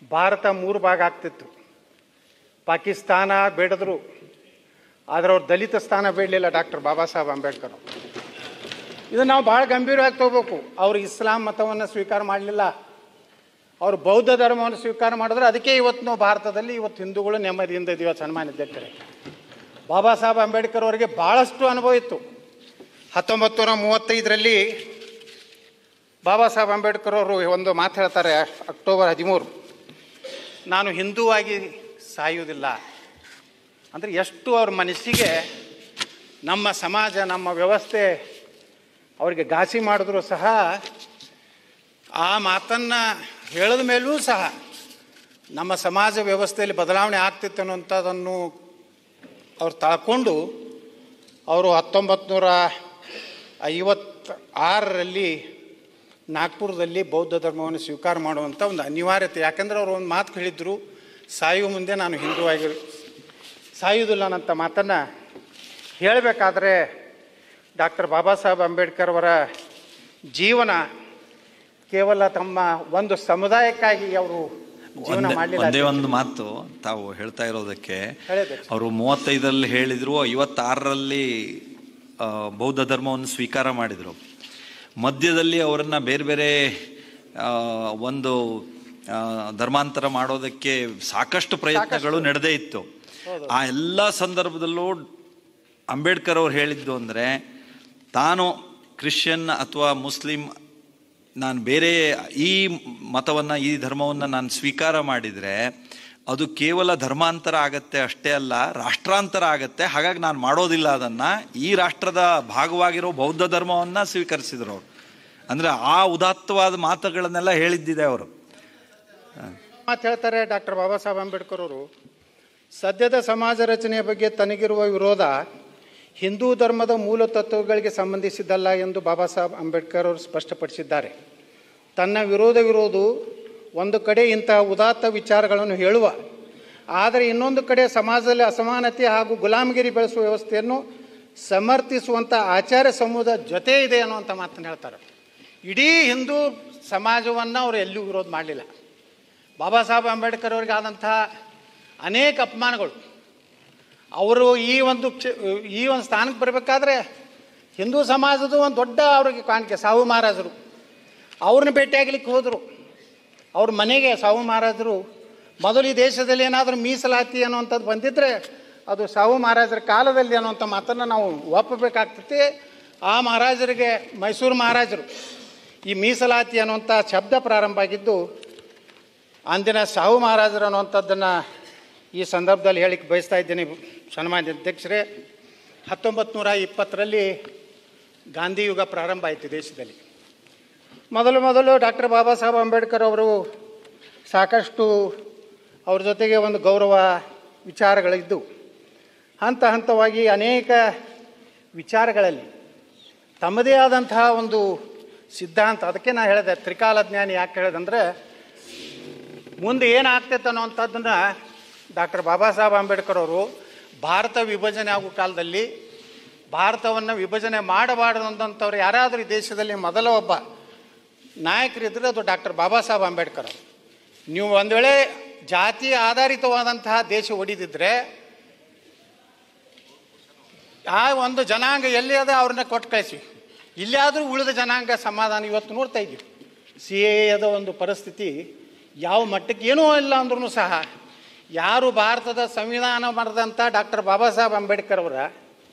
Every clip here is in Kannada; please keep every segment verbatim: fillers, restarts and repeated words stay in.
ಭಾರತ ಮೂರು ಭಾಗ ಆಗ್ತಿತ್ತು. ಪಾಕಿಸ್ತಾನ ಬೇಡದ್ರು, ಆದರೆ ಅವ್ರು ದಲಿತ ಸ್ಥಾನ ಬೇಡಲಿಲ್ಲ ಡಾಕ್ಟರ್ ಬಾಬಾ ಸಾಹೇಬ್ ಅಂಬೇಡ್ಕರ್. ಇದು ನಾವು ಭಾಳ ಗಂಭೀರವಾಗಿ ತಗೋಬೇಕು. ಅವರು ಇಸ್ಲಾಂ ಮತವನ್ನು ಸ್ವೀಕಾರ ಮಾಡಲಿಲ್ಲ, ಅವರು ಬೌದ್ಧ ಧರ್ಮವನ್ನು ಸ್ವೀಕಾರ ಮಾಡಿದ್ರೆ ಅದಕ್ಕೆ ಇವತ್ತು ನಾವು ಭಾರತದಲ್ಲಿ ಇವತ್ತು ಹಿಂದೂಗಳು ನೆಮ್ಮದಿಯಿಂದ ಇದೀವಿ. ಸನ್ಮಾನ್ಯ ಅಧ್ಯಕ್ಷರೇ, ಬಾಬಾ ಸಾಹೇಬ್ ಅಂಬೇಡ್ಕರ್ ಅವರಿಗೆ ಭಾಳಷ್ಟು ಅನುಭವ ಇತ್ತು. ಹತ್ತೊಂಬತ್ತು ನೂರ ಮೂವತ್ತೈದರಲ್ಲಿ ಬಾಬಾ ಸಾಹೇಬ್ ಅಂಬೇಡ್ಕರ್ ಅವರು ಒಂದು ಮಾತು ಹೇಳ್ತಾರೆ, ಅಕ್ಟೋಬರ್ ಹದಿಮೂರು, ನಾನು ಹಿಂದೂವಾಗಿ ಸಾಯುವುದಿಲ್ಲ. ಅಂದರೆ ಎಷ್ಟು ಅವ್ರ ಮನಸ್ಸಿಗೆ ನಮ್ಮ ಸಮಾಜ, ನಮ್ಮ ವ್ಯವಸ್ಥೆ ಅವರಿಗೆ ಘಾಸಿ ಮಾಡಿದ್ರು ಸಹ ಆ ಮಾತನ್ನು ಹೇಳಿದ ಮೇಲೂ ಸಹ ನಮ್ಮ ಸಮಾಜ ವ್ಯವಸ್ಥೆಯಲ್ಲಿ ಬದಲಾವಣೆ ಆಗ್ತಿತ್ತು ಅನ್ನೋಂಥದ್ದನ್ನು ಅವ್ರು ತಾಳ್ಕೊಂಡು ಅವರು ಹತ್ತೊಂಬತ್ತು ನೂರ ಐವತ್ತ ಆರರಲ್ಲಿ ನಾಗ್ಪುರದಲ್ಲಿ ಬೌದ್ಧ ಧರ್ಮವನ್ನು ಸ್ವೀಕಾರ ಮಾಡುವಂಥ ಒಂದು ಅನಿವಾರ್ಯತೆ. ಯಾಕೆಂದರೆ ಅವರು ಒಂದು ಮಾತು ಹೇಳಿದ್ರು, ಸಾಯುವ ಮುಂದೆ ನಾನು ಹಿಂದೂವಾಗಿ ಸಾಯುವುದಿಲ್ಲ ಅನ್ನೋಂಥ ಮಾತನ್ನು ಹೇಳಬೇಕಾದ್ರೆ ಡಾಕ್ಟರ್ ಬಾಬಾ ಸಾಹೇಬ್ ಅಂಬೇಡ್ಕರ್ ಅವರ ಜೀವನ ಕೇವಲ ತಮ್ಮ ಒಂದು ಸಮುದಾಯಕ್ಕಾಗಿ ಅವರು ಜೀವನ ಮಾಡಲಿಲ್ಲ. ಒಂದೇ ಒಂದು ಮಾತು ತಾವು ಹೇಳ್ತಾ ಇರೋದಕ್ಕೆ, ಅವರು ಮೂವತ್ತೈದರಲ್ಲಿ ಹೇಳಿದ್ರು, ಐವತ್ತಾರರಲ್ಲಿ ಬೌದ್ಧ ಧರ್ಮವನ್ನು ಸ್ವೀಕಾರ ಮಾಡಿದರು. ಮಧ್ಯದಲ್ಲಿ ಅವರನ್ನು ಬೇರೆ ಬೇರೆ ಒಂದು ಧರ್ಮಾಂತರ ಮಾಡೋದಕ್ಕೆ ಸಾಕಷ್ಟು ಪ್ರಯತ್ನಗಳು ನಡೆದೇ ಇತ್ತು. ಆ ಎಲ್ಲ ಸಂದರ್ಭದಲ್ಲೂ ಅಂಬೇಡ್ಕರ್ ಅವರು ಹೇಳಿದ್ದು ಅಂದರೆ, ತಾನು ಕ್ರಿಶ್ಚಿಯನ್ ಅಥವಾ ಮುಸ್ಲಿಂ, ನಾನು ಬೇರೆ ಈ ಮತವನ್ನು, ಈ ಧರ್ಮವನ್ನು ನಾನು ಸ್ವೀಕಾರ ಮಾಡಿದರೆ ಅದು ಕೇವಲ ಧರ್ಮಾಂತರ ಆಗತ್ತೆ ಅಷ್ಟೇ ಅಲ್ಲ, ರಾಷ್ಟ್ರಾಂತರ ಆಗತ್ತೆ. ಹಾಗಾಗಿ ನಾನು ಮಾಡೋದಿಲ್ಲ ಅದನ್ನು. ಈ ರಾಷ್ಟ್ರದ ಭಾಗವಾಗಿರೋ ಬೌದ್ಧ ಧರ್ಮವನ್ನು ಸ್ವೀಕರಿಸಿದ್ರು ಅವರು. ಅಂದರೆ ಆ ಉದಾತ್ತವಾದ ಮಾತುಗಳನ್ನೆಲ್ಲ ಹೇಳಿದ್ದಿದೆ ಅವರು. ಮಾತು ಹೇಳ್ತಾರೆ ಡಾಕ್ಟರ್ ಬಾಬಾ ಸಾಹೇಬ್ ಅಂಬೇಡ್ಕರ್ ಅವರು, ಸದ್ಯದ ಸಮಾಜ ರಚನೆಯ ಬಗ್ಗೆ ತನಗಿರುವ ವಿರೋಧ ಹಿಂದೂ ಧರ್ಮದ ಮೂಲ ತತ್ವಗಳಿಗೆ ಸಂಬಂಧಿಸಿದ್ದಲ್ಲ ಎಂದು ಬಾಬಾ ಸಾಹೇಬ್ ಅಂಬೇಡ್ಕರ್ ಅವರು ಸ್ಪಷ್ಟಪಡಿಸಿದ್ದಾರೆ. ತನ್ನ ವಿರೋಧವಿರೋದು ಒಂದು ಕಡೆ ಇಂತಹ ಉದಾತ್ತ ವಿಚಾರಗಳನ್ನು ಹೇಳುವ, ಆದರೆ ಇನ್ನೊಂದು ಕಡೆ ಸಮಾಜದಲ್ಲಿ ಅಸಮಾನತೆ ಹಾಗೂ ಗುಲಾಮಗಿರಿ ಬೆಳೆಸುವ ವ್ಯವಸ್ಥೆಯನ್ನು ಸಮರ್ಥಿಸುವಂಥ ಆಚಾರ್ಯ ಸಮೂಹದ ಜೊತೆ ಇದೆ ಅನ್ನುವಂಥ ಮಾತನ್ನು ಹೇಳ್ತಾರೆ. ಇಡೀ ಹಿಂದೂ ಸಮಾಜವನ್ನು ಅವರು ಎಲ್ಲೂ ವಿರೋಧ ಮಾಡಲಿಲ್ಲ. ಬಾಬಾ ಸಾಹೇಬ್ ಅಂಬೇಡ್ಕರ್ ಅವರಿಗೆ ಆದಂಥ ಅನೇಕ ಅಪಮಾನಗಳು, ಅವರು ಈ ಒಂದು ಈ ಒಂದು ಸ್ಥಾನಕ್ಕೆ ಬರಬೇಕಾದ್ರೆ ಹಿಂದೂ ಸಮಾಜದ ಒಂದು ದೊಡ್ಡ ಅವ್ರಿಗೆ ಕಾಣಿಕೆ ಸಾಹು ಮಹಾರಾಜರು ಅವ್ರನ್ನ ಭೇಟಿಯಾಗಲಿಕ್ಕೆ ಹೋದರು. ಅವ್ರ ಮನೆಗೆ ಸಾಹು ಮಹಾರಾಜರು ಮೊದಲು ಈ ದೇಶದಲ್ಲಿ ಏನಾದರೂ ಮೀಸಲಾತಿ ಅನ್ನುವಂಥದ್ದು ಬಂದಿದ್ದರೆ ಅದು ಸಾಹು ಮಹಾರಾಜರ ಕಾಲದಲ್ಲಿ ಅನ್ನುವಂಥ ಮಾತನ್ನು ನಾವು ಒಪ್ಪಬೇಕಾಗ್ತೈತಿ. ಆ ಮಹಾರಾಜರಿಗೆ ಮೈಸೂರು ಮಹಾರಾಜರು ಈ ಮೀಸಲಾತಿ ಅನ್ನುವಂಥ ಶಬ್ದ ಪ್ರಾರಂಭ ಆಗಿದ್ದು ಅಂದಿನ ಸಾಹು ಮಹಾರಾಜರು ಅನ್ನುವಂಥದ್ದನ್ನು ಈ ಸಂದರ್ಭದಲ್ಲಿ ಹೇಳಿಕ್ಕೆ ಬಯಸ್ತಾ ಇದ್ದೀನಿ. ಸನ್ಮಾನ್ಯ ಅಧ್ಯಕ್ಷರೇ, ಹತ್ತೊಂಬತ್ತು ನೂರ ಇಪ್ಪತ್ತರಲ್ಲಿ ಗಾಂಧಿ ಯುಗ ಪ್ರಾರಂಭ ಆಯಿತು ದೇಶದಲ್ಲಿ. ಮೊದಲು ಮೊದಲು ಡಾಕ್ಟರ್ ಬಾಬಾ ಸಾಹೇಬ್ ಅಂಬೇಡ್ಕರ್ ಅವರು ಸಾಕಷ್ಟು ಅವ್ರ ಜೊತೆಗೆ ಒಂದು ಗೌರವ ವಿಚಾರಗಳಿದ್ದು ಹಂತ ಹಂತವಾಗಿ ಅನೇಕ ವಿಚಾರಗಳಲ್ಲಿ ತಮ್ಮದೇ ಆದಂತಹ ಒಂದು ಸಿದ್ಧಾಂತ, ಅದಕ್ಕೆ ನಾನು ಹೇಳಿದೆ ತ್ರಿಕಾಲ ಜ್ಞಾನಿ. ಯಾಕೆ ಹೇಳಿದಂದರೆ ಮುಂದೆ ಏನಾಗ್ತೈತೆ ಅನ್ನೋವಂಥದ್ದನ್ನು ಡಾಕ್ಟರ್ ಬಾಬಾ ಸಾಹೇಬ್ ಅಂಬೇಡ್ಕರ್ ಅವರು ಭಾರತ ವಿಭಜನೆ ಆಗೋ ಕಾಲದಲ್ಲಿ ಭಾರತವನ್ನು ವಿಭಜನೆ ಮಾಡಬಾರ್ದು ಅಂದಂಥವ್ರು ಯಾರಾದರೂ ಈ ದೇಶದಲ್ಲಿ ಮೊದಲ ಒಬ್ಬ ನಾಯಕರಿದ್ದರೆ ಅದು ಡಾಕ್ಟರ್ ಬಾಬಾ ಸಾಹೇಬ್ ಅಂಬೇಡ್ಕರ್ ಅವರು. ನೀವು ಒಂದು ವೇಳೆ ಜಾತಿ ಆಧಾರಿತವಾದಂತಹ ದೇಶ ಒಡಿದಿದ್ರೆ ಆ ಒಂದು ಜನಾಂಗ ಎಲ್ಲಿ ಅದ ಅವ್ರನ್ನ ಕೊಟ್ಟು ಕಳಿಸಿ, ಇಲ್ಲಾದರೂ ಉಳಿದ ಜನಾಂಗ ಸಮಾಧಾನ. ಇವತ್ತು ನೋಡ್ತಾ ಇದ್ದೀವಿ ಸಿ ಎ ಎದ ಒಂದು ಪರಿಸ್ಥಿತಿ ಯಾವ ಮಟ್ಟಕ್ಕೆ ಏನೂ ಇಲ್ಲ ಅಂದ್ರೂ ಸಹ ಯಾರು ಭಾರತದ ಸಂವಿಧಾನ ಬರೆದಂಥ ಡಾಕ್ಟರ್ ಬಾಬಾ ಸಾಹೇಬ್ ಅಂಬೇಡ್ಕರ್ ಅವರ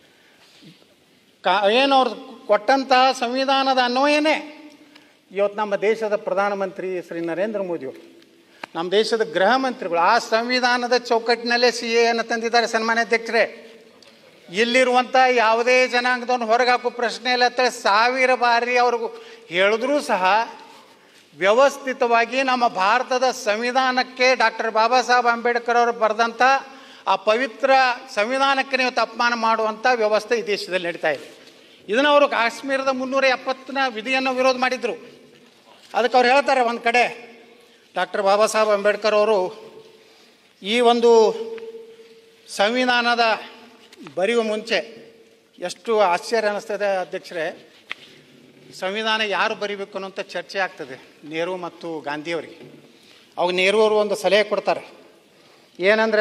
ಕಾ ಏನು ಅವ್ರು ಕೊಟ್ಟಂತಹ ಸಂವಿಧಾನದ ಅನ್ವಯನೇ ಇವತ್ತು ನಮ್ಮ ದೇಶದ ಪ್ರಧಾನಮಂತ್ರಿ ಶ್ರೀ ನರೇಂದ್ರ ಮೋದಿಯವರು, ನಮ್ಮ ದೇಶದ ಗೃಹ ಮಂತ್ರಿಗಳು ಆ ಸಂವಿಧಾನದ ಚೌಕಟ್ಟಿನಲ್ಲೇ ಸಿ ಎ ಅನ್ನು ತಂದಿದ್ದಾರೆ. ಸನ್ಮಾನ್ಯ ಅಧ್ಯಕ್ಷರೇ, ಇಲ್ಲಿರುವಂಥ ಯಾವುದೇ ಜನಾಂಗದವನ್ನು ಹೊರಗೆ ಹಾಕೋ ಪ್ರಶ್ನೆ ಇಲ್ಲ ಅಂತ ಸಾವಿರ ಬಾರಿ ಅವ್ರಿಗೂ ಹೇಳಿದ್ರೂ ಸಹ ವ್ಯವಸ್ಥಿತವಾಗಿ ನಮ್ಮ ಭಾರತದ ಸಂವಿಧಾನಕ್ಕೆ ಡಾಕ್ಟರ್ ಬಾಬಾ ಸಾಹೇಬ್ ಅಂಬೇಡ್ಕರ್ ಅವರು ಬರೆದಂಥ ಆ ಪವಿತ್ರ ಸಂವಿಧಾನಕ್ಕೆ ನೀವು ಅಪಮಾನ ಮಾಡುವಂಥ ವ್ಯವಸ್ಥೆ ಈ ದೇಶದಲ್ಲಿ ನಡೀತಾ ಇದೆ. ಇದನ್ನು ಅವರು ಕಾಶ್ಮೀರದ ಮುನ್ನೂರ ಎಪ್ಪತ್ತನ ವಿಧಿಯನ್ನು ವಿರೋಧ ಮಾಡಿದರು. ಅದಕ್ಕೆ ಅವ್ರು ಹೇಳ್ತಾರೆ ಒಂದು ಕಡೆ ಡಾಕ್ಟರ್ ಬಾಬಾ ಸಾಹೇಬ್ ಅಂಬೇಡ್ಕರ್ ಅವರು ಈ ಒಂದು ಸಂವಿಧಾನದ ಬರೆಯುವ ಮುಂಚೆ ಎಷ್ಟು ಆಶ್ಚರ್ಯ ಅನ್ನಿಸ್ತದೆ ಅಧ್ಯಕ್ಷರೇ. ಸಂವಿಧಾನ ಯಾರು ಬರಿಬೇಕು ಅನ್ನೋಂಥ ಚರ್ಚೆ ಆಗ್ತದೆ ನೆಹರು ಮತ್ತು ಗಾಂಧಿಯವರಿಗೆ. ಅವಾಗ ನೆಹರು ಅವರು ಒಂದು ಸಲಹೆ ಕೊಡ್ತಾರೆ. ಏನಂದರೆ,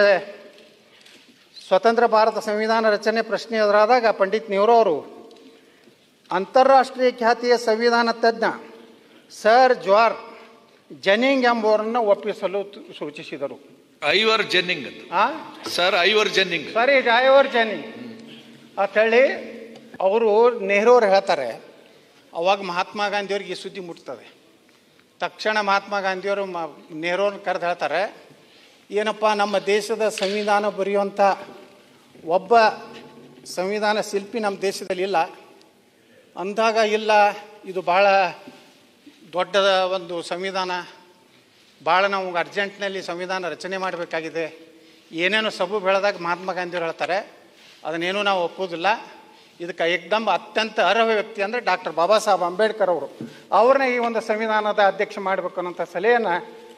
ಸ್ವತಂತ್ರ ಭಾರತ ಸಂವಿಧಾನ ರಚನೆ ಪ್ರಶ್ನೆ ಎದುರಾದಾಗ ಪಂಡಿತ್ ನೆಹರು ಅವರು ಅಂತಾರಾಷ್ಟ್ರೀಯ ಖ್ಯಾತಿಯ ಸಂವಿಧಾನ ತಜ್ಞ ಸರ್ ಜಾರ್ಜ್ ಜೆನ್ನಿಂಗ್ ಎಂಬುವರನ್ನು ಒಪ್ಪಿಸಲು ಸೂಚಿಸಿದರು. ಐವರ್ ಜೆನ್ನಿಂಗ್ ಆ sir Ivor Jennings sorry Ivor Jennings ಅಂತೇಳಿ ಅವರು ನೆಹರು ಅವ್ರು ಹೇಳ್ತಾರೆ. ಅವಾಗ ಮಹಾತ್ಮ ಗಾಂಧಿಯವ್ರಿಗೆ ಈ ಸುದ್ದಿ ಮುಟ್ತದೆ. ತಕ್ಷಣ ಮಹಾತ್ಮ ಗಾಂಧಿಯವರು ಮ ನೆಹರೂರನ್ನ ಕರೆದು ಹೇಳ್ತಾರೆ, ಏನಪ್ಪ, ನಮ್ಮ ದೇಶದ ಸಂವಿಧಾನ ಬರೆಯುವಂಥ ಒಬ್ಬ ಸಂವಿಧಾನ ಶಿಲ್ಪಿ ನಮ್ಮ ದೇಶದಲ್ಲಿ ಇಲ್ಲ ಅಂದಾಗ, ಇಲ್ಲ ಇದು ಭಾಳ ದೊಡ್ಡ ಒಂದು ಸಂವಿಧಾನ, ಭಾಳ ನಾವು ಅರ್ಜೆಂಟ್ನಲ್ಲಿ ಸಂವಿಧಾನ ರಚನೆ ಮಾಡಬೇಕಾಗಿದೆ, ಏನೇನು ಸಬು ಬೆಳೆದಾಗ ಮಹಾತ್ಮ ಗಾಂಧಿಯವರು ಹೇಳ್ತಾರೆ, ಅದನ್ನೇನೂ ನಾವು ಒಪ್ಪೋದಿಲ್ಲ, ಇದಕ್ಕೆ ಏಕದಮ್ ಅತ್ಯಂತ ಅರ್ಹ ವ್ಯಕ್ತಿ ಅಂದರೆ ಡಾಕ್ಟರ್ ಬಾಬಾ ಸಾಹೇಬ್ ಅಂಬೇಡ್ಕರ್ ಅವರು, ಅವ್ರನ್ನ ಈ ಒಂದು ಸಂವಿಧಾನದ ಅಧ್ಯಕ್ಷ ಮಾಡಬೇಕು ಅನ್ನೋಂಥ ಸಲಹೆಯನ್ನು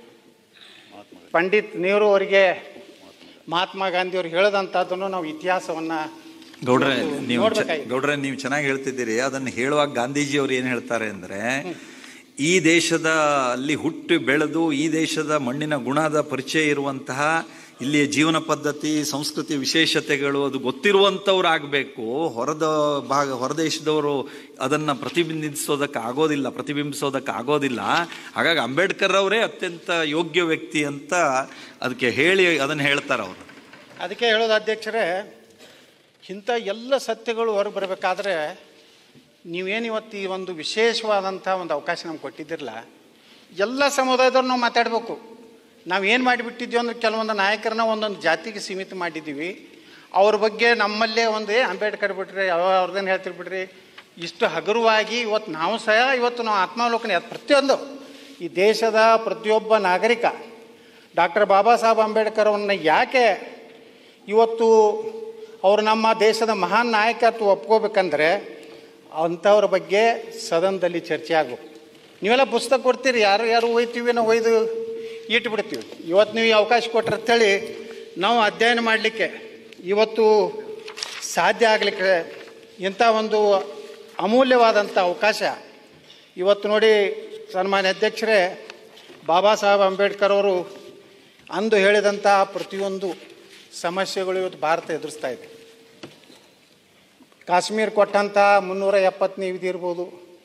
ಪಂಡಿತ್ ನೆಹರು ಅವರಿಗೆ ಮಹಾತ್ಮ ಗಾಂಧಿಯವರು ಹೇಳಿದಂಥದ್ದನ್ನು ನಾವು ಇತಿಹಾಸವನ್ನು ಗೌಡ್ರೆ ನೀವು ಗೌಡ್ರೆ ನೀವು ಚೆನ್ನಾಗಿ ಹೇಳ್ತಿದ್ದೀರಿ. ಅದನ್ನು ಹೇಳುವಾಗ ಗಾಂಧೀಜಿಯವರು ಏನು ಹೇಳ್ತಾರೆ ಅಂದರೆ, ಈ ದೇಶದ ಅಲ್ಲಿ ಹುಟ್ಟಿ ಬೆಳೆದು ಈ ದೇಶದ ಮಣ್ಣಿನ ಗುಣದ ಪರಿಚಯ ಇರುವಂತಹ, ಇಲ್ಲಿಯ ಜೀವನ ಪದ್ಧತಿ, ಸಂಸ್ಕೃತಿ, ವಿಶೇಷತೆಗಳು ಅದು ಗೊತ್ತಿರುವಂಥವ್ರು ಆಗಬೇಕು. ಹೊರದ ಭಾಗ ಹೊರದೇಶದವರು ಅದನ್ನು ಪ್ರತಿಬಿಂಬಿಸೋದಕ್ಕೆ ಆಗೋದಿಲ್ಲ ಪ್ರತಿಬಿಂಬಿಸೋದಕ್ಕೆ ಆಗೋದಿಲ್ಲ ಹಾಗಾಗಿ ಅಂಬೇಡ್ಕರ್ ಅವರೇ ಅತ್ಯಂತ ಯೋಗ್ಯ ವ್ಯಕ್ತಿ ಅಂತ ಅದಕ್ಕೆ ಹೇಳಿ ಅದನ್ನು ಹೇಳ್ತಾರೆ ಅವರು. ಅದಕ್ಕೆ ಹೇಳೋದು ಅಧ್ಯಕ್ಷರೇ, ಇಂಥ ಎಲ್ಲ ಸತ್ಯಗಳು ಹೊರಗೆ ಬರಬೇಕಾದ್ರೆ ನೀವೇನು ಇವತ್ತು ಈ ಒಂದು ವಿಶೇಷವಾದಂಥ ಒಂದು ಅವಕಾಶ ನಮ್ಗೆ ಕೊಟ್ಟಿದ್ದಿರಲ್ಲ, ಎಲ್ಲ ಸಮುದಾಯದವ್ರು ನಾವು ಮಾತಾಡಬೇಕು. ನಾವು ಏನು ಮಾಡಿಬಿಟ್ಟಿದ್ವಿ ಅಂದ್ರೆ, ಕೆಲವೊಂದು ನಾಯಕರನ್ನ ಒಂದೊಂದು ಜಾತಿಗೆ ಸೀಮಿತ ಮಾಡಿದ್ದೀವಿ. ಅವ್ರ ಬಗ್ಗೆ ನಮ್ಮಲ್ಲೇ ಒಂದು ಅಂಬೇಡ್ಕರ್ ಬಿಟ್ರಿ, ಯಾವ ಅವ್ರದ್ದೇನು ಹೇಳ್ತಿರ್ ಬಿಡ್ರಿ, ಇಷ್ಟು ಹಗುರವಾಗಿ ಇವತ್ತು ನಾವು ಸಹ ಇವತ್ತು ನಾವು ಆತ್ಮಾವಲೋಕನ ಪ್ರತಿಯೊಂದು ಈ ದೇಶದ ಪ್ರತಿಯೊಬ್ಬ ನಾಗರಿಕ ಡಾಕ್ಟರ್ ಬಾಬಾ ಸಾಹೇಬ್ ಅಂಬೇಡ್ಕರ್ ಅವ್ರನ್ನ ಯಾಕೆ ಇವತ್ತು ಅವರು ನಮ್ಮ ದೇಶದ ಮಹಾನ್ ನಾಯಕತ್ವ ಒಪ್ಕೋಬೇಕಂದ್ರೆ ಅಂಥವ್ರ ಬಗ್ಗೆ ಸದನದಲ್ಲಿ ಚರ್ಚೆ ಆಗಬೇಕು. ನೀವೆಲ್ಲ ಪುಸ್ತಕ ಕೊಡ್ತೀರಿ, ಯಾರು ಯಾರು ಒಯ್ತೀವಿ, ನಾವು ಒಯ್ದು ಇಟ್ಬಿಡ್ತೀವಿ. ಇವತ್ತು ನೀವು ಅವಕಾಶ ಕೊಟ್ಟಿರ್ತೇಳಿ ನಾವು ಅಧ್ಯಯನ ಮಾಡಲಿಕ್ಕೆ ಇವತ್ತು ಸಾಧ್ಯ ಆಗಲಿಕ್ಕೆ ಇಂಥ ಒಂದು ಅಮೂಲ್ಯವಾದಂಥ ಅವಕಾಶ ಇವತ್ತು ನೋಡಿ. ಸನ್ಮಾನ್ಯ ಅಧ್ಯಕ್ಷರೇ, ಬಾಬಾ ಸಾಹೇಬ್ ಅಂಬೇಡ್ಕರ್ ಅವರು ಅಂದು ಹೇಳಿದಂಥ ಪ್ರತಿಯೊಂದು ಸಮಸ್ಯೆಗಳು ಇವತ್ತು ಭಾರತ ಎದುರಿಸ್ತಾ ಇದೆ. ಕಾಶ್ಮೀರ ಕೊಟ್ಟಂಥ ಮುನ್ನೂರ ಎಪ್ಪತ್ತನೇ ವಿಧಿ ಇರ್ಬೋದು,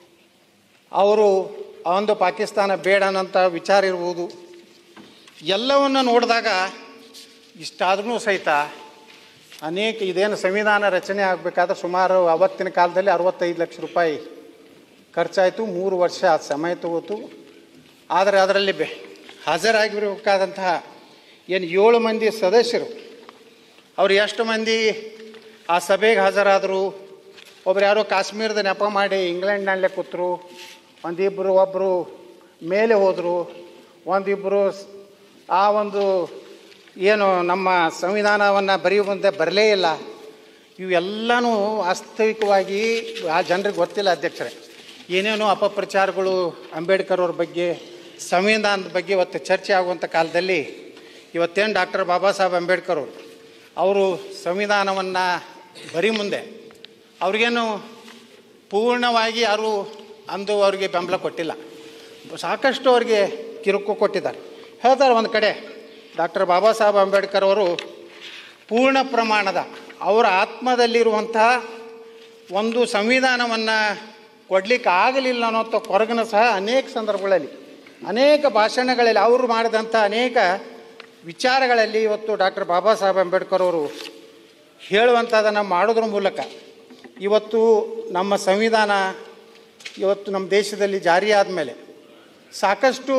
ಅವರು ಒಂದು ಪಾಕಿಸ್ತಾನ ಬೇಡ ಅನ್ನೋಂಥ ವಿಚಾರ ಇರ್ಬೋದು, ಎಲ್ಲವನ್ನು ನೋಡಿದಾಗ ಇಷ್ಟಾದ್ರೂ ಸಹಿತ ಅನೇಕ ಇದೇನು ಸಂವಿಧಾನ ರಚನೆ ಆಗಬೇಕಾದ್ರೆ ಸುಮಾರು ಅವತ್ತಿನ ಕಾಲದಲ್ಲಿ ಅರವತ್ತೈದು ಲಕ್ಷ ರೂಪಾಯಿ ಖರ್ಚಾಯಿತು, ಮೂರು ವರ್ಷ ಸಮಯ ತಗೋತು. ಆದರೆ ಅದರಲ್ಲಿ ಬೆ ಹಾಜರಾಗಿರಬೇಕಾದಂತಹ ಏನು ಏಳು ಮಂದಿ ಸದಸ್ಯರು, ಅವರು ಎಷ್ಟು ಮಂದಿ ಆ ಸಭೆಗೆ ಹಾಜರಾದರು, ಒಬ್ರು ಯಾರೋ ಕಾಶ್ಮೀರದ ನೆಪ ಮಾಡಿ ಇಂಗ್ಲೆಂಡ್ನಲ್ಲೇ ಕೂತರು, ಒಂದಿಬ್ಬರು ಒಬ್ಬರು ಮೇಲೆ ಹೋದರು, ಒಂದಿಬ್ಬರು ಆ ಒಂದು ಏನು ನಮ್ಮ ಸಂವಿಧಾನವನ್ನು ಬರೆಯುವ ಮುಂದೆ ಬರಲೇ ಇಲ್ಲ. ಇವೆಲ್ಲನೂ ವಾಸ್ತವಿಕವಾಗಿ ಆ ಜನರಿಗೆ ಗೊತ್ತಿಲ್ಲ ಅಧ್ಯಕ್ಷರೇ. ಏನೇನೋ ಅಪಪ್ರಚಾರಗಳು ಅಂಬೇಡ್ಕರ್ ಅವ್ರ ಬಗ್ಗೆ, ಸಂವಿಧಾನದ ಬಗ್ಗೆ ಇವತ್ತು ಚರ್ಚೆ ಆಗುವಂಥ ಕಾಲದಲ್ಲಿ ಇವತ್ತೇನು ಡಾಕ್ಟರ್ ಬಾಬಾ ಸಾಹೇಬ್ ಅಂಬೇಡ್ಕರ್ ಅವರು ಅವರು ಸಂವಿಧಾನವನ್ನು ಬರೀ ಮುಂದೆ ಅವ್ರಿಗೇನು ಪೂರ್ಣವಾಗಿ ಯಾರೂ ಅಂದು ಅವರಿಗೆ ಬೆಂಬಲ ಕೊಟ್ಟಿಲ್ಲ, ಸಾಕಷ್ಟು ಅವ್ರಿಗೆ ಕಿರುಕು ಕೊಟ್ಟಿದ್ದಾರೆ. ಹೇಳ್ತಾರೆ ಒಂದು ಕಡೆ ಡಾಕ್ಟರ್ ಬಾಬಾ ಸಾಹೇಬ್ ಅಂಬೇಡ್ಕರ್ ಅವರು ಪೂರ್ಣ ಪ್ರಮಾಣದ ಅವರ ಆತ್ಮದಲ್ಲಿರುವಂತಹ ಒಂದು ಸಂವಿಧಾನವನ್ನು ಕೊಡಲಿಕ್ಕೆ ಆಗಲಿಲ್ಲ ಅನ್ನೋಂಥ ಕೊರಗನ ಸಹ ಅನೇಕ ಸಂದರ್ಭಗಳಲ್ಲಿ, ಅನೇಕ ಭಾಷಣಗಳಲ್ಲಿ ಅವರು ಮಾಡಿದಂಥ ಅನೇಕ ವಿಚಾರಗಳಲ್ಲಿ ಇವತ್ತು ಡಾಕ್ಟರ್ ಬಾಬಾ ಸಾಹೇಬ್ ಅಂಬೇಡ್ಕರ್ ಅವರು ಹೇಳುವಂಥದ್ದನ್ನು ಮಾಡೋದ್ರ ಮೂಲಕ ಇವತ್ತು ನಮ್ಮ ಸಂವಿಧಾನ ಇವತ್ತು ನಮ್ಮ ದೇಶದಲ್ಲಿ ಜಾರಿಯಾದ ಮೇಲೆ ಸಾಕಷ್ಟು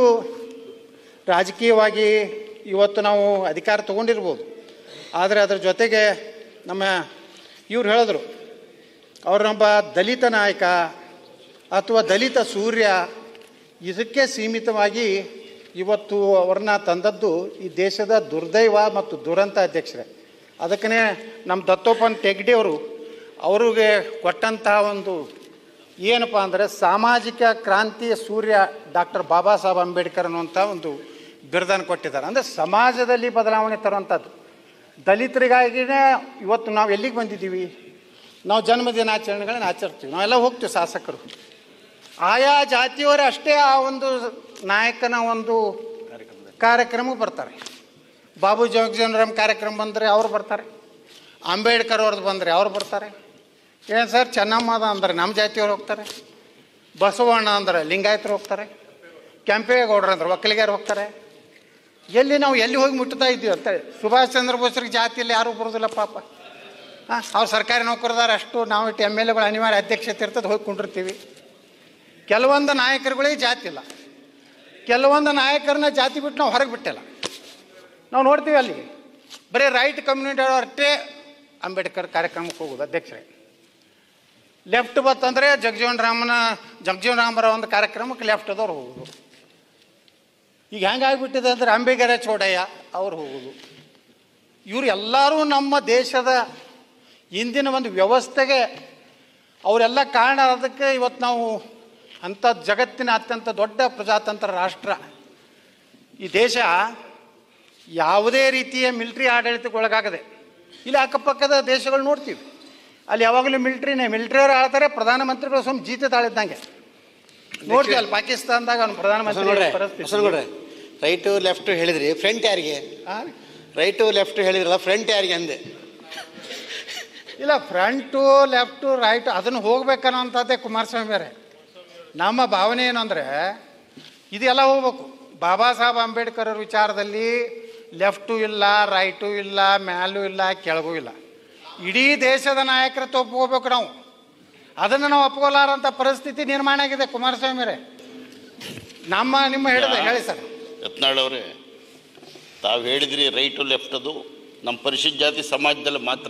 ರಾಜಕೀಯವಾಗಿ ಇವತ್ತು ನಾವು ಅಧಿಕಾರ ತೊಗೊಂಡಿರ್ಬೋದು. ಆದರೆ ಅದರ ಜೊತೆಗೆ ನಮ್ಮ ಇವ್ರು ಹೇಳಿದ್ರು, ಅವ್ರನ್ನೊಬ್ಬ ದಲಿತ ನಾಯಕ ಅಥವಾ ದಲಿತ ಸೂರ್ಯ ಇದಕ್ಕೆ ಸೀಮಿತವಾಗಿ ಇವತ್ತು ಅವ್ರನ್ನ ತಂದದ್ದು ಈ ದೇಶದ ದುರ್ದೈವ ಮತ್ತು ದುರಂತ ಅಧ್ಯಕ್ಷರೇ. ಅದಕ್ಕೇ ನಮ್ಮ ದತ್ತೋಪನ್ ತೆಗ್ಡಿ ಅವರು ಅವ್ರಿಗೆ ಕೊಟ್ಟಂತಹ ಒಂದು ಏನಪ್ಪ ಅಂದರೆ ಸಾಮಾಜಿಕ ಕ್ರಾಂತಿಯ ಸೂರ್ಯ ಡಾಕ್ಟರ್ ಬಾಬಾ ಸಾಹೇಬ್ ಅಂಬೇಡ್ಕರ್ ಅನ್ನುವಂಥ ಒಂದು ಬಿರುದನ್ನು ಕೊಟ್ಟಿದ್ದಾರೆ. ಅಂದರೆ ಸಮಾಜದಲ್ಲಿ ಬದಲಾವಣೆ ತರುವಂಥದ್ದು. ದಲಿತರಿಗಾಗಿಯೇ ಇವತ್ತು ನಾವು ಎಲ್ಲಿಗೆ ಬಂದಿದ್ದೀವಿ, ನಾವು ಜನ್ಮದಿನಾಚರಣೆಗಳನ್ನ ಆಚರಿಸ್ತೀವಿ, ನಾವೆಲ್ಲ ಹೋಗ್ತೀವಿ ಶಾಸಕರು, ಆಯಾ ಜಾತಿಯವರೇ ಅಷ್ಟೇ ಆ ಒಂದು ನಾಯಕನ ಒಂದು ಕಾರ್ಯಕ್ರಮಕ್ಕೆ ಬರ್ತಾರೆ. ಬಾಬು ಜಗಜೀವನರಾಮ್ ಕಾರ್ಯಕ್ರಮ ಬಂದರೆ ಅವ್ರು ಬರ್ತಾರೆ. ಅಂಬೇಡ್ಕರ್ ಅವ್ರದ್ದು ಬಂದರೆ ಅವ್ರು ಬರ್ತಾರೆ. ಏನು ಸರ್ ಚೆನ್ನಮ್ಮದ ಅಂದರೆ ನಮ್ಮ ಜಾತಿಯವ್ರು ಹೋಗ್ತಾರೆ. ಬಸವಣ್ಣ ಅಂದ್ರೆ ಲಿಂಗಾಯತರು ಹೋಗ್ತಾರೆ. ಕೆಂಪೇಗೌಡರು ಅಂದ್ರೆ ಒಕ್ಕಲಿಗರು ಹೋಗ್ತಾರೆ. ಎಲ್ಲಿ ನಾವು ಎಲ್ಲಿ ಹೋಗಿ ಮುಟ್ತಾ ಇದ್ದೀವಿ ಅಂತೇಳಿ. ಸುಭಾಷ್ ಚಂದ್ರ ಬೋಸ್ರಿಗೆ ಜಾತಿಯಲ್ಲಿ ಯಾರೂ ಬರೋದಿಲ್ಲ ಪಾಪ. ಹಾಂ, ಅವ್ರು ಸರ್ಕಾರಿ ನೌಕರದಾರ, ಅಷ್ಟು ನಾವು ಇಟ್ಟು ಎಮ್ ಎಲ್ ಎಗಳು ಅನಿವಾರ್ಯ ಅಧ್ಯಕ್ಷತೆ ಇರ್ತದೆ, ಹೋಗಿ ಕುಂಡಿರ್ತೀವಿ. ಕೆಲವೊಂದು ನಾಯಕರುಗಳಿಗೆ ಜಾತಿ ಇಲ್ಲ. ಕೆಲವೊಂದು ನಾಯಕರನ್ನ ಜಾತಿ ಬಿಟ್ಟು ನಾವು ಹೊರಗೆ ಬಿಟ್ಟಿಲ್ಲ. ನಾವು ನೋಡ್ತೀವಿ ಅಲ್ಲಿ ಬರೀ ರೈಟ್ ಕಮ್ಯುನಿಟಿ ಅಷ್ಟೇ ಅಂಬೇಡ್ಕರ್ ಕಾರ್ಯಕ್ರಮಕ್ಕೆ ಹೋಗೋದು ಅಧ್ಯಕ್ಷರೇ. ಲೆಫ್ಟ್ ಬತ್ತಂದರೆ ಜಗಜೀವನ್ ರಾಮನ ಜಗಜೀವನ್ ರಾಮರ ಒಂದು ಕಾರ್ಯಕ್ರಮಕ್ಕೆ ಲೆಫ್ಟ್ದವ್ರು ಹೋಗೋದು. ಈಗ ಹೆಂಗಾಗ್ಬಿಟ್ಟಿದೆ ಅಂದರೆ ಅಂಬೇಗರ ಚೋಡಯ್ಯ ಅವ್ರು ಹೋಗೋದು. ಇವರು ಎಲ್ಲರೂ ನಮ್ಮ ದೇಶದ ಇಂದಿನ ಒಂದು ವ್ಯವಸ್ಥೆಗೆ ಅವರೆಲ್ಲ ಕಾರಣ. ಅದಕ್ಕೆ ಇವತ್ತು ನಾವು ಅಂಥ ಜಗತ್ತಿನ ಅತ್ಯಂತ ದೊಡ್ಡ ಪ್ರಜಾತಂತ್ರ ರಾಷ್ಟ್ರ. ಈ ದೇಶ ಯಾವುದೇ ರೀತಿಯ ಮಿಲಿಟ್ರಿ ಆಡಳಿತಕ್ಕೆ ಒಳಗಾಗದೆ, ಇಲ್ಲಿ ಅಕ್ಕಪಕ್ಕದ ದೇಶಗಳು ನೋಡ್ತೀವಿ, ಅಲ್ಲಿ ಯಾವಾಗಲೂ ಮಿಲಿಟ್ರಿನೇ, ಮಿಲಿಟ್ರಿಯವರು ಆಳ್ತಾರೆ, ಪ್ರಧಾನಮಂತ್ರಿಗಳು ಸುಮ್ಮ ಜೀತೆ ತಾಳಿದ್ದಂಗೆ ನೋಡ್ತೀವಿ. ಅಲ್ಲಿ ಪಾಕಿಸ್ತಾನದಾಗ ಅವ್ನು ಪ್ರಧಾನಮಂತ್ರಿ. ರೈಟು ಲೆಫ್ಟು ಹೇಳಿದ್ರಿ, ಫ್ರಂಟ್ ಯಾರಿಗೆ? ರೈಟು ಲೆಫ್ಟು ಹೇಳಿದ್ರಲ್ಲ, ಫ್ರಂಟ್ ಯಾರಿಗೆ ಅಂದೆ? ಇಲ್ಲ, ಫ್ರಂಟು ಲೆಫ್ಟು ರೈಟು ಅದನ್ನು ಹೋಗ್ಬೇಕನ್ನೋ ಅಂಥದ್ದೇ ಕುಮಾರಸ್ವಾಮಿ ಬೇರೆ. ನಮ್ಮ ಭಾವನೆ ಏನು ಅಂದರೆ ಇದೆಲ್ಲ ಹೋಗ್ಬೇಕು. ಬಾಬಾ ಸಾಹೇಬ್ ಅಂಬೇಡ್ಕರ್ ಅವ್ರ ವಿಚಾರದಲ್ಲಿ ಲೆಫ್ಟು ಇಲ್ಲ, ರೈಟು ಇಲ್ಲ, ಮ್ಯಾಲೂ ಇಲ್ಲ, ಕೆಳಗೂ ಇಲ್ಲ. ಇಡೀ ದೇಶದ ನಾಯಕರತ್ತು ಒಪ್ಕೋಬೇಕು ನಾವು. ಅದನ್ನು ನಾವು ಒಪ್ಕೋಲಾರಂಥ ಪರಿಸ್ಥಿತಿ ನಿರ್ಮಾಣ ಆಗಿದೆ ಕುಮಾರಸ್ವಾಮಿರೇ. ನಮ್ಮ ನಿಮ್ಮ ಹೇಳಿದೆ ಹೇಳಿ ಸರ್. ಯತ್ನಾಳ್ ಅವರೇ, ತಾವು ಹೇಳಿದ್ರಿ ರೈಟು ಲೆಫ್ಟ್, ಅದು ನಮ್ಮ ಪರಿಶಿಷ್ಟ ಜಾತಿ ಸಮಾಜದಲ್ಲಿ ಮಾತ್ರ.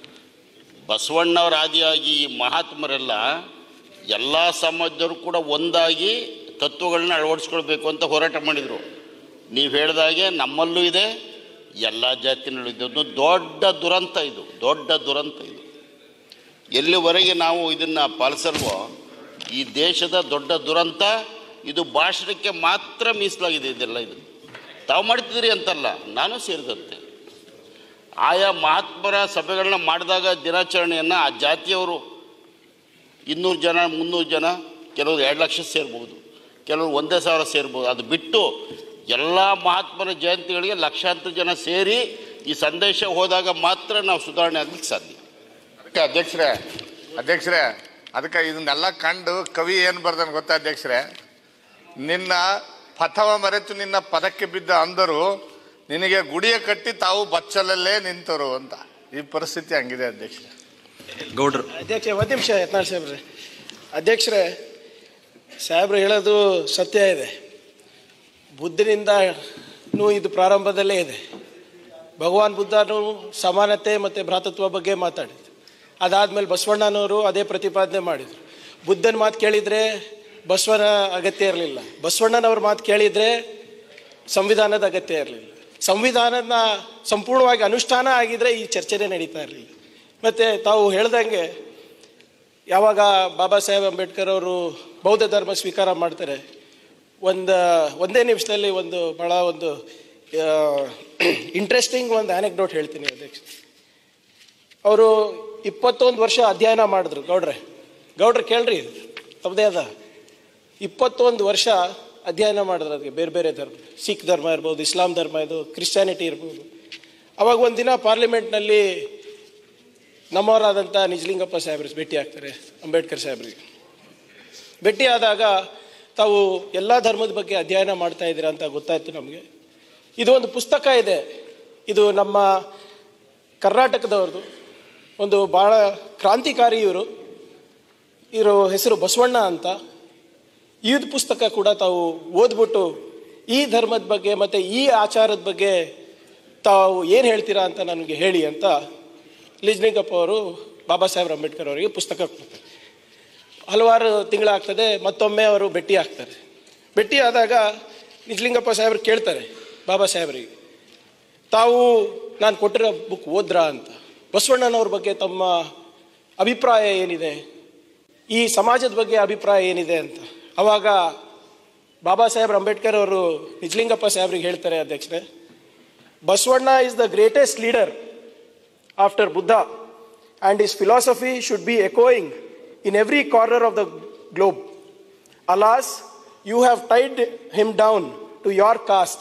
ಬಸವಣ್ಣವರ ಆದಿಯಾಗಿ ಈ ಮಹಾತ್ಮರೆಲ್ಲ ಎಲ್ಲ ಸಮಾಜದವರು ಕೂಡ ಒಂದಾಗಿ ತತ್ವಗಳನ್ನ ಅಳವಡಿಸ್ಕೊಳ್ಬೇಕು ಅಂತ ಹೋರಾಟ ಮಾಡಿದರು. ನೀವು ಹೇಳಿದಾಗೆ ನಮ್ಮಲ್ಲೂ ಇದೆ, ಎಲ್ಲ ಜಾತಿನಲ್ಲೂ ಇದೆ. ಒಂದು ದೊಡ್ಡ ದುರಂತ ಇದು, ದೊಡ್ಡ ದುರಂತ ಇದು. ಎಲ್ಲಿವರೆಗೆ ನಾವು ಇದನ್ನು ಪಾಲಿಸಲ್ವೋ ಈ ದೇಶದ ದೊಡ್ಡ ದುರಂತ. ಇದು ಭಾಷಣಕ್ಕೆ ಮಾತ್ರ ಮೀಸಲಾಗಿದೆ ಇದೆಲ್ಲ. ಇದು ತಾವು ಮಾಡ್ತಿದ್ರಿ ಅಂತಲ್ಲ, ನಾನು ಸೇರಿದಂತೆ ಆಯಾ ಮಹಾತ್ಮರ ಸಭೆಗಳನ್ನ ಮಾಡಿದಾಗ ದಿನಾಚರಣೆಯನ್ನು ಆ ಜಾತಿಯವರು ಇನ್ನೂರು ಜನ ಮುನ್ನೂರು ಜನ, ಕೆಲವರು ಎರಡು ಲಕ್ಷ ಸೇರ್ಬೋದು, ಕೆಲವರು ಒಂದೇ ಸಾವಿರ ಸೇರ್ಬೋದು. ಅದು ಬಿಟ್ಟು ಎಲ್ಲ ಮಹಾತ್ಮರ ಜಯಂತಿಗಳಿಗೆ ಲಕ್ಷಾಂತರ ಜನ ಸೇರಿ ಈ ಸಂದೇಶ ಹೋದಾಗ ಮಾತ್ರ ನಾವು ಸುಧಾರಣೆ ಆಗ್ಲಿಕ್ಕೆ ಸಾಧ್ಯ. ಅದಕ್ಕೆ ಅಧ್ಯಕ್ಷರೇ ಅಧ್ಯಕ್ಷರೇ ಅದಕ್ಕೆ ಇದನ್ನೆಲ್ಲ ಕಂಡು ಕವಿ ಏನು ಬರ್ದಾನೆ ಗೊತ್ತಾ ಅಧ್ಯಕ್ಷರೇ? ನಿನ್ನ ಪಥವ ಮರೆತು ನಿನ್ನ ಪದಕ್ಕೆ ಬಿದ್ದ ಅಂದರು, ನಿನಗೆ ಗುಡಿಯ ಕಟ್ಟಿ ತಾವು ಬಚ್ಚಲಲ್ಲೇ ನಿಂತರು ಅಂತ. ಈ ಪರಿಸ್ಥಿತಿ ಹಂಗಿದೆ ಅಧ್ಯಕ್ಷರೇ. ಗೌಡ್ರು ಅಧ್ಯಕ್ಷ ಒಂದು ನಿಮಿಷ. ಯತ್ನಾಳ್ ಸಾಹೇಬ್ರೆ, ಅಧ್ಯಕ್ಷರೇ ಸಾಹೇಬ್ರು ಹೇಳೋದು ಸತ್ಯ ಇದೆ. ಬುದ್ಧನಿಂದನೂ ಇದು ಪ್ರಾರಂಭದಲ್ಲೇ ಇದೆ. ಭಗವಾನ್ ಬುದ್ಧನೂ ಸಮಾನತೆ ಮತ್ತು ಭ್ರಾತೃತ್ವ ಬಗ್ಗೆ ಮಾತಾಡಿದ್ರು. ಅದಾದಮೇಲೆ ಬಸವಣ್ಣನವರು ಅದೇ ಪ್ರತಿಪಾದನೆ ಮಾಡಿದರು. ಬುದ್ಧನ ಮಾತು ಕೇಳಿದರೆ ಬಸವನ ಅಗತ್ಯ ಇರಲಿಲ್ಲ, ಬಸವಣ್ಣನವ್ರ ಮಾತು ಕೇಳಿದರೆ ಸಂವಿಧಾನದ ಅಗತ್ಯ ಇರಲಿಲ್ಲ. ಸಂವಿಧಾನನ ಸಂಪೂರ್ಣವಾಗಿ ಅನುಷ್ಠಾನ ಆಗಿದ್ರೆ ಈ ಚರ್ಚೆನೇ ನಡೀತಾ ಇರಲಿಲ್ಲ. ಮತ್ತು ತಾವು ಹೇಳ್ದಂಗೆ ಯಾವಾಗ ಬಾಬಾ ಸಾಹೇಬ್ ಅಂಬೇಡ್ಕರ್ ಅವರು ಬೌದ್ಧ ಧರ್ಮ ಸ್ವೀಕಾರ ಮಾಡ್ತಾರೆ, ಒಂದು ಒಂದೇ ನಿಮಿಷದಲ್ಲಿ ಒಂದು ಭಾಳ ಒಂದು ಇಂಟ್ರೆಸ್ಟಿಂಗ್ ಒಂದು ಆನೆಕ್ಡೋಟ್ ಹೇಳ್ತೀನಿ ಅಧ್ಯಕ್ಷ. ಅವರು ಇಪ್ಪತ್ತೊಂದು ವರ್ಷ ಅಧ್ಯಯನ ಮಾಡಿದ್ರು. ಗೌಡ್ರೆ ಗೌಡ್ರೆ ಕೇಳ್ರಿ, ತಮ್ಮದೇ ಅದ ಇಪ್ಪತ್ತೊಂದು ವರ್ಷ ಅಧ್ಯಯನ ಮಾಡಿದ್ರು. ಅದಕ್ಕೆ ಬೇರೆ ಬೇರೆ ಧರ್ಮ, ಸಿಖ್ ಧರ್ಮ ಇರ್ಬೋದು, ಇಸ್ಲಾಂ ಧರ್ಮ ಇದು, ಕ್ರಿಶ್ಚಿಯಾನಿಟಿ ಇರ್ಬೋದು. ಅವಾಗ ಒಂದಿನ ಪಾರ್ಲಿಮೆಂಟ್ನಲ್ಲಿ ನಮ್ಮವರಾದಂಥ ನಿಜಲಿಂಗಪ್ಪ ಸಾಹೇಬ್ರಿಗೆ ಭೇಟಿ ಆಗ್ತಾರೆ, ಅಂಬೇಡ್ಕರ್ ಸಾಹೇಬ್ರಿಗೆ ಭೇಟಿ ಆದಾಗ ತಾವು ಎಲ್ಲ ಧರ್ಮದ ಬಗ್ಗೆ ಅಧ್ಯಯನ ಮಾಡ್ತಾ ಇದ್ದೀರಾ ಅಂತ ಗೊತ್ತಾಯಿತು ನಮಗೆ. ಇದು ಒಂದು ಪುಸ್ತಕ ಇದೆ, ಇದು ನಮ್ಮ ಕರ್ನಾಟಕದವ್ರದ್ದು, ಒಂದು ಭಾಳ ಕ್ರಾಂತಿಕಾರಿ ಇವರು, ಇರೋ ಹೆಸರು ಬಸವಣ್ಣ ಅಂತ. ಈ ಪುಸ್ತಕ ಕೂಡ ತಾವು ಓದ್ಬಿಟ್ಟು ಈ ಧರ್ಮದ ಬಗ್ಗೆ ಮತ್ತು ಈ ಆಚಾರದ ಬಗ್ಗೆ ತಾವು ಏನು ಹೇಳ್ತೀರಾ ಅಂತ ನನಗೆ ಹೇಳಿ ಅಂತ ನಿಜಲಿಂಗಪ್ಪ ಅವರು ಬಾಬಾ ಸಾಹೇಬ್ ಅಂಬೇಡ್ಕರ್ ಅವರಿಗೆ ಪುಸ್ತಕ ಕೊಡ್ತಾರೆ. ಹಲವಾರು ತಿಂಗಳಾಗ್ತದೆ, ಮತ್ತೊಮ್ಮೆ ಅವರು ಭೇಟಿ ಆಗ್ತಾರೆ. ಭೇಟಿ ಆದಾಗ ನಿಜಲಿಂಗಪ್ಪ ಸಾಹೇಬ್ರು ಕೇಳ್ತಾರೆ ಬಾಬಾ ಸಾಹೇಬ್ರಿಗೆ, ತಾವು ನಾನು ಕೊಟ್ಟಿರೋ ಬುಕ್ ಓದ್ರಾ ಅಂತ, ಬಸವಣ್ಣನವ್ರ ಬಗ್ಗೆ ತಮ್ಮ ಅಭಿಪ್ರಾಯ ಏನಿದೆ, ಈ ಸಮಾಜದ ಬಗ್ಗೆ ಅಭಿಪ್ರಾಯ ಏನಿದೆ ಅಂತ. ಆವಾಗ ಬಾಬಾ ಸಾಹೇಬ್ ಅಂಬೇಡ್ಕರ್ ಅವರು ನಿಜಲಿಂಗಪ್ಪ ಸಾಹೇಬ್ರಿಗೆ ಹೇಳ್ತಾರೆ, ಅಧ್ಯಕ್ಷರೇ, Basavanna is the greatest leader after Buddha and his philosophy should be echoing in every corner of the globe. Alas, you have tied him down to your caste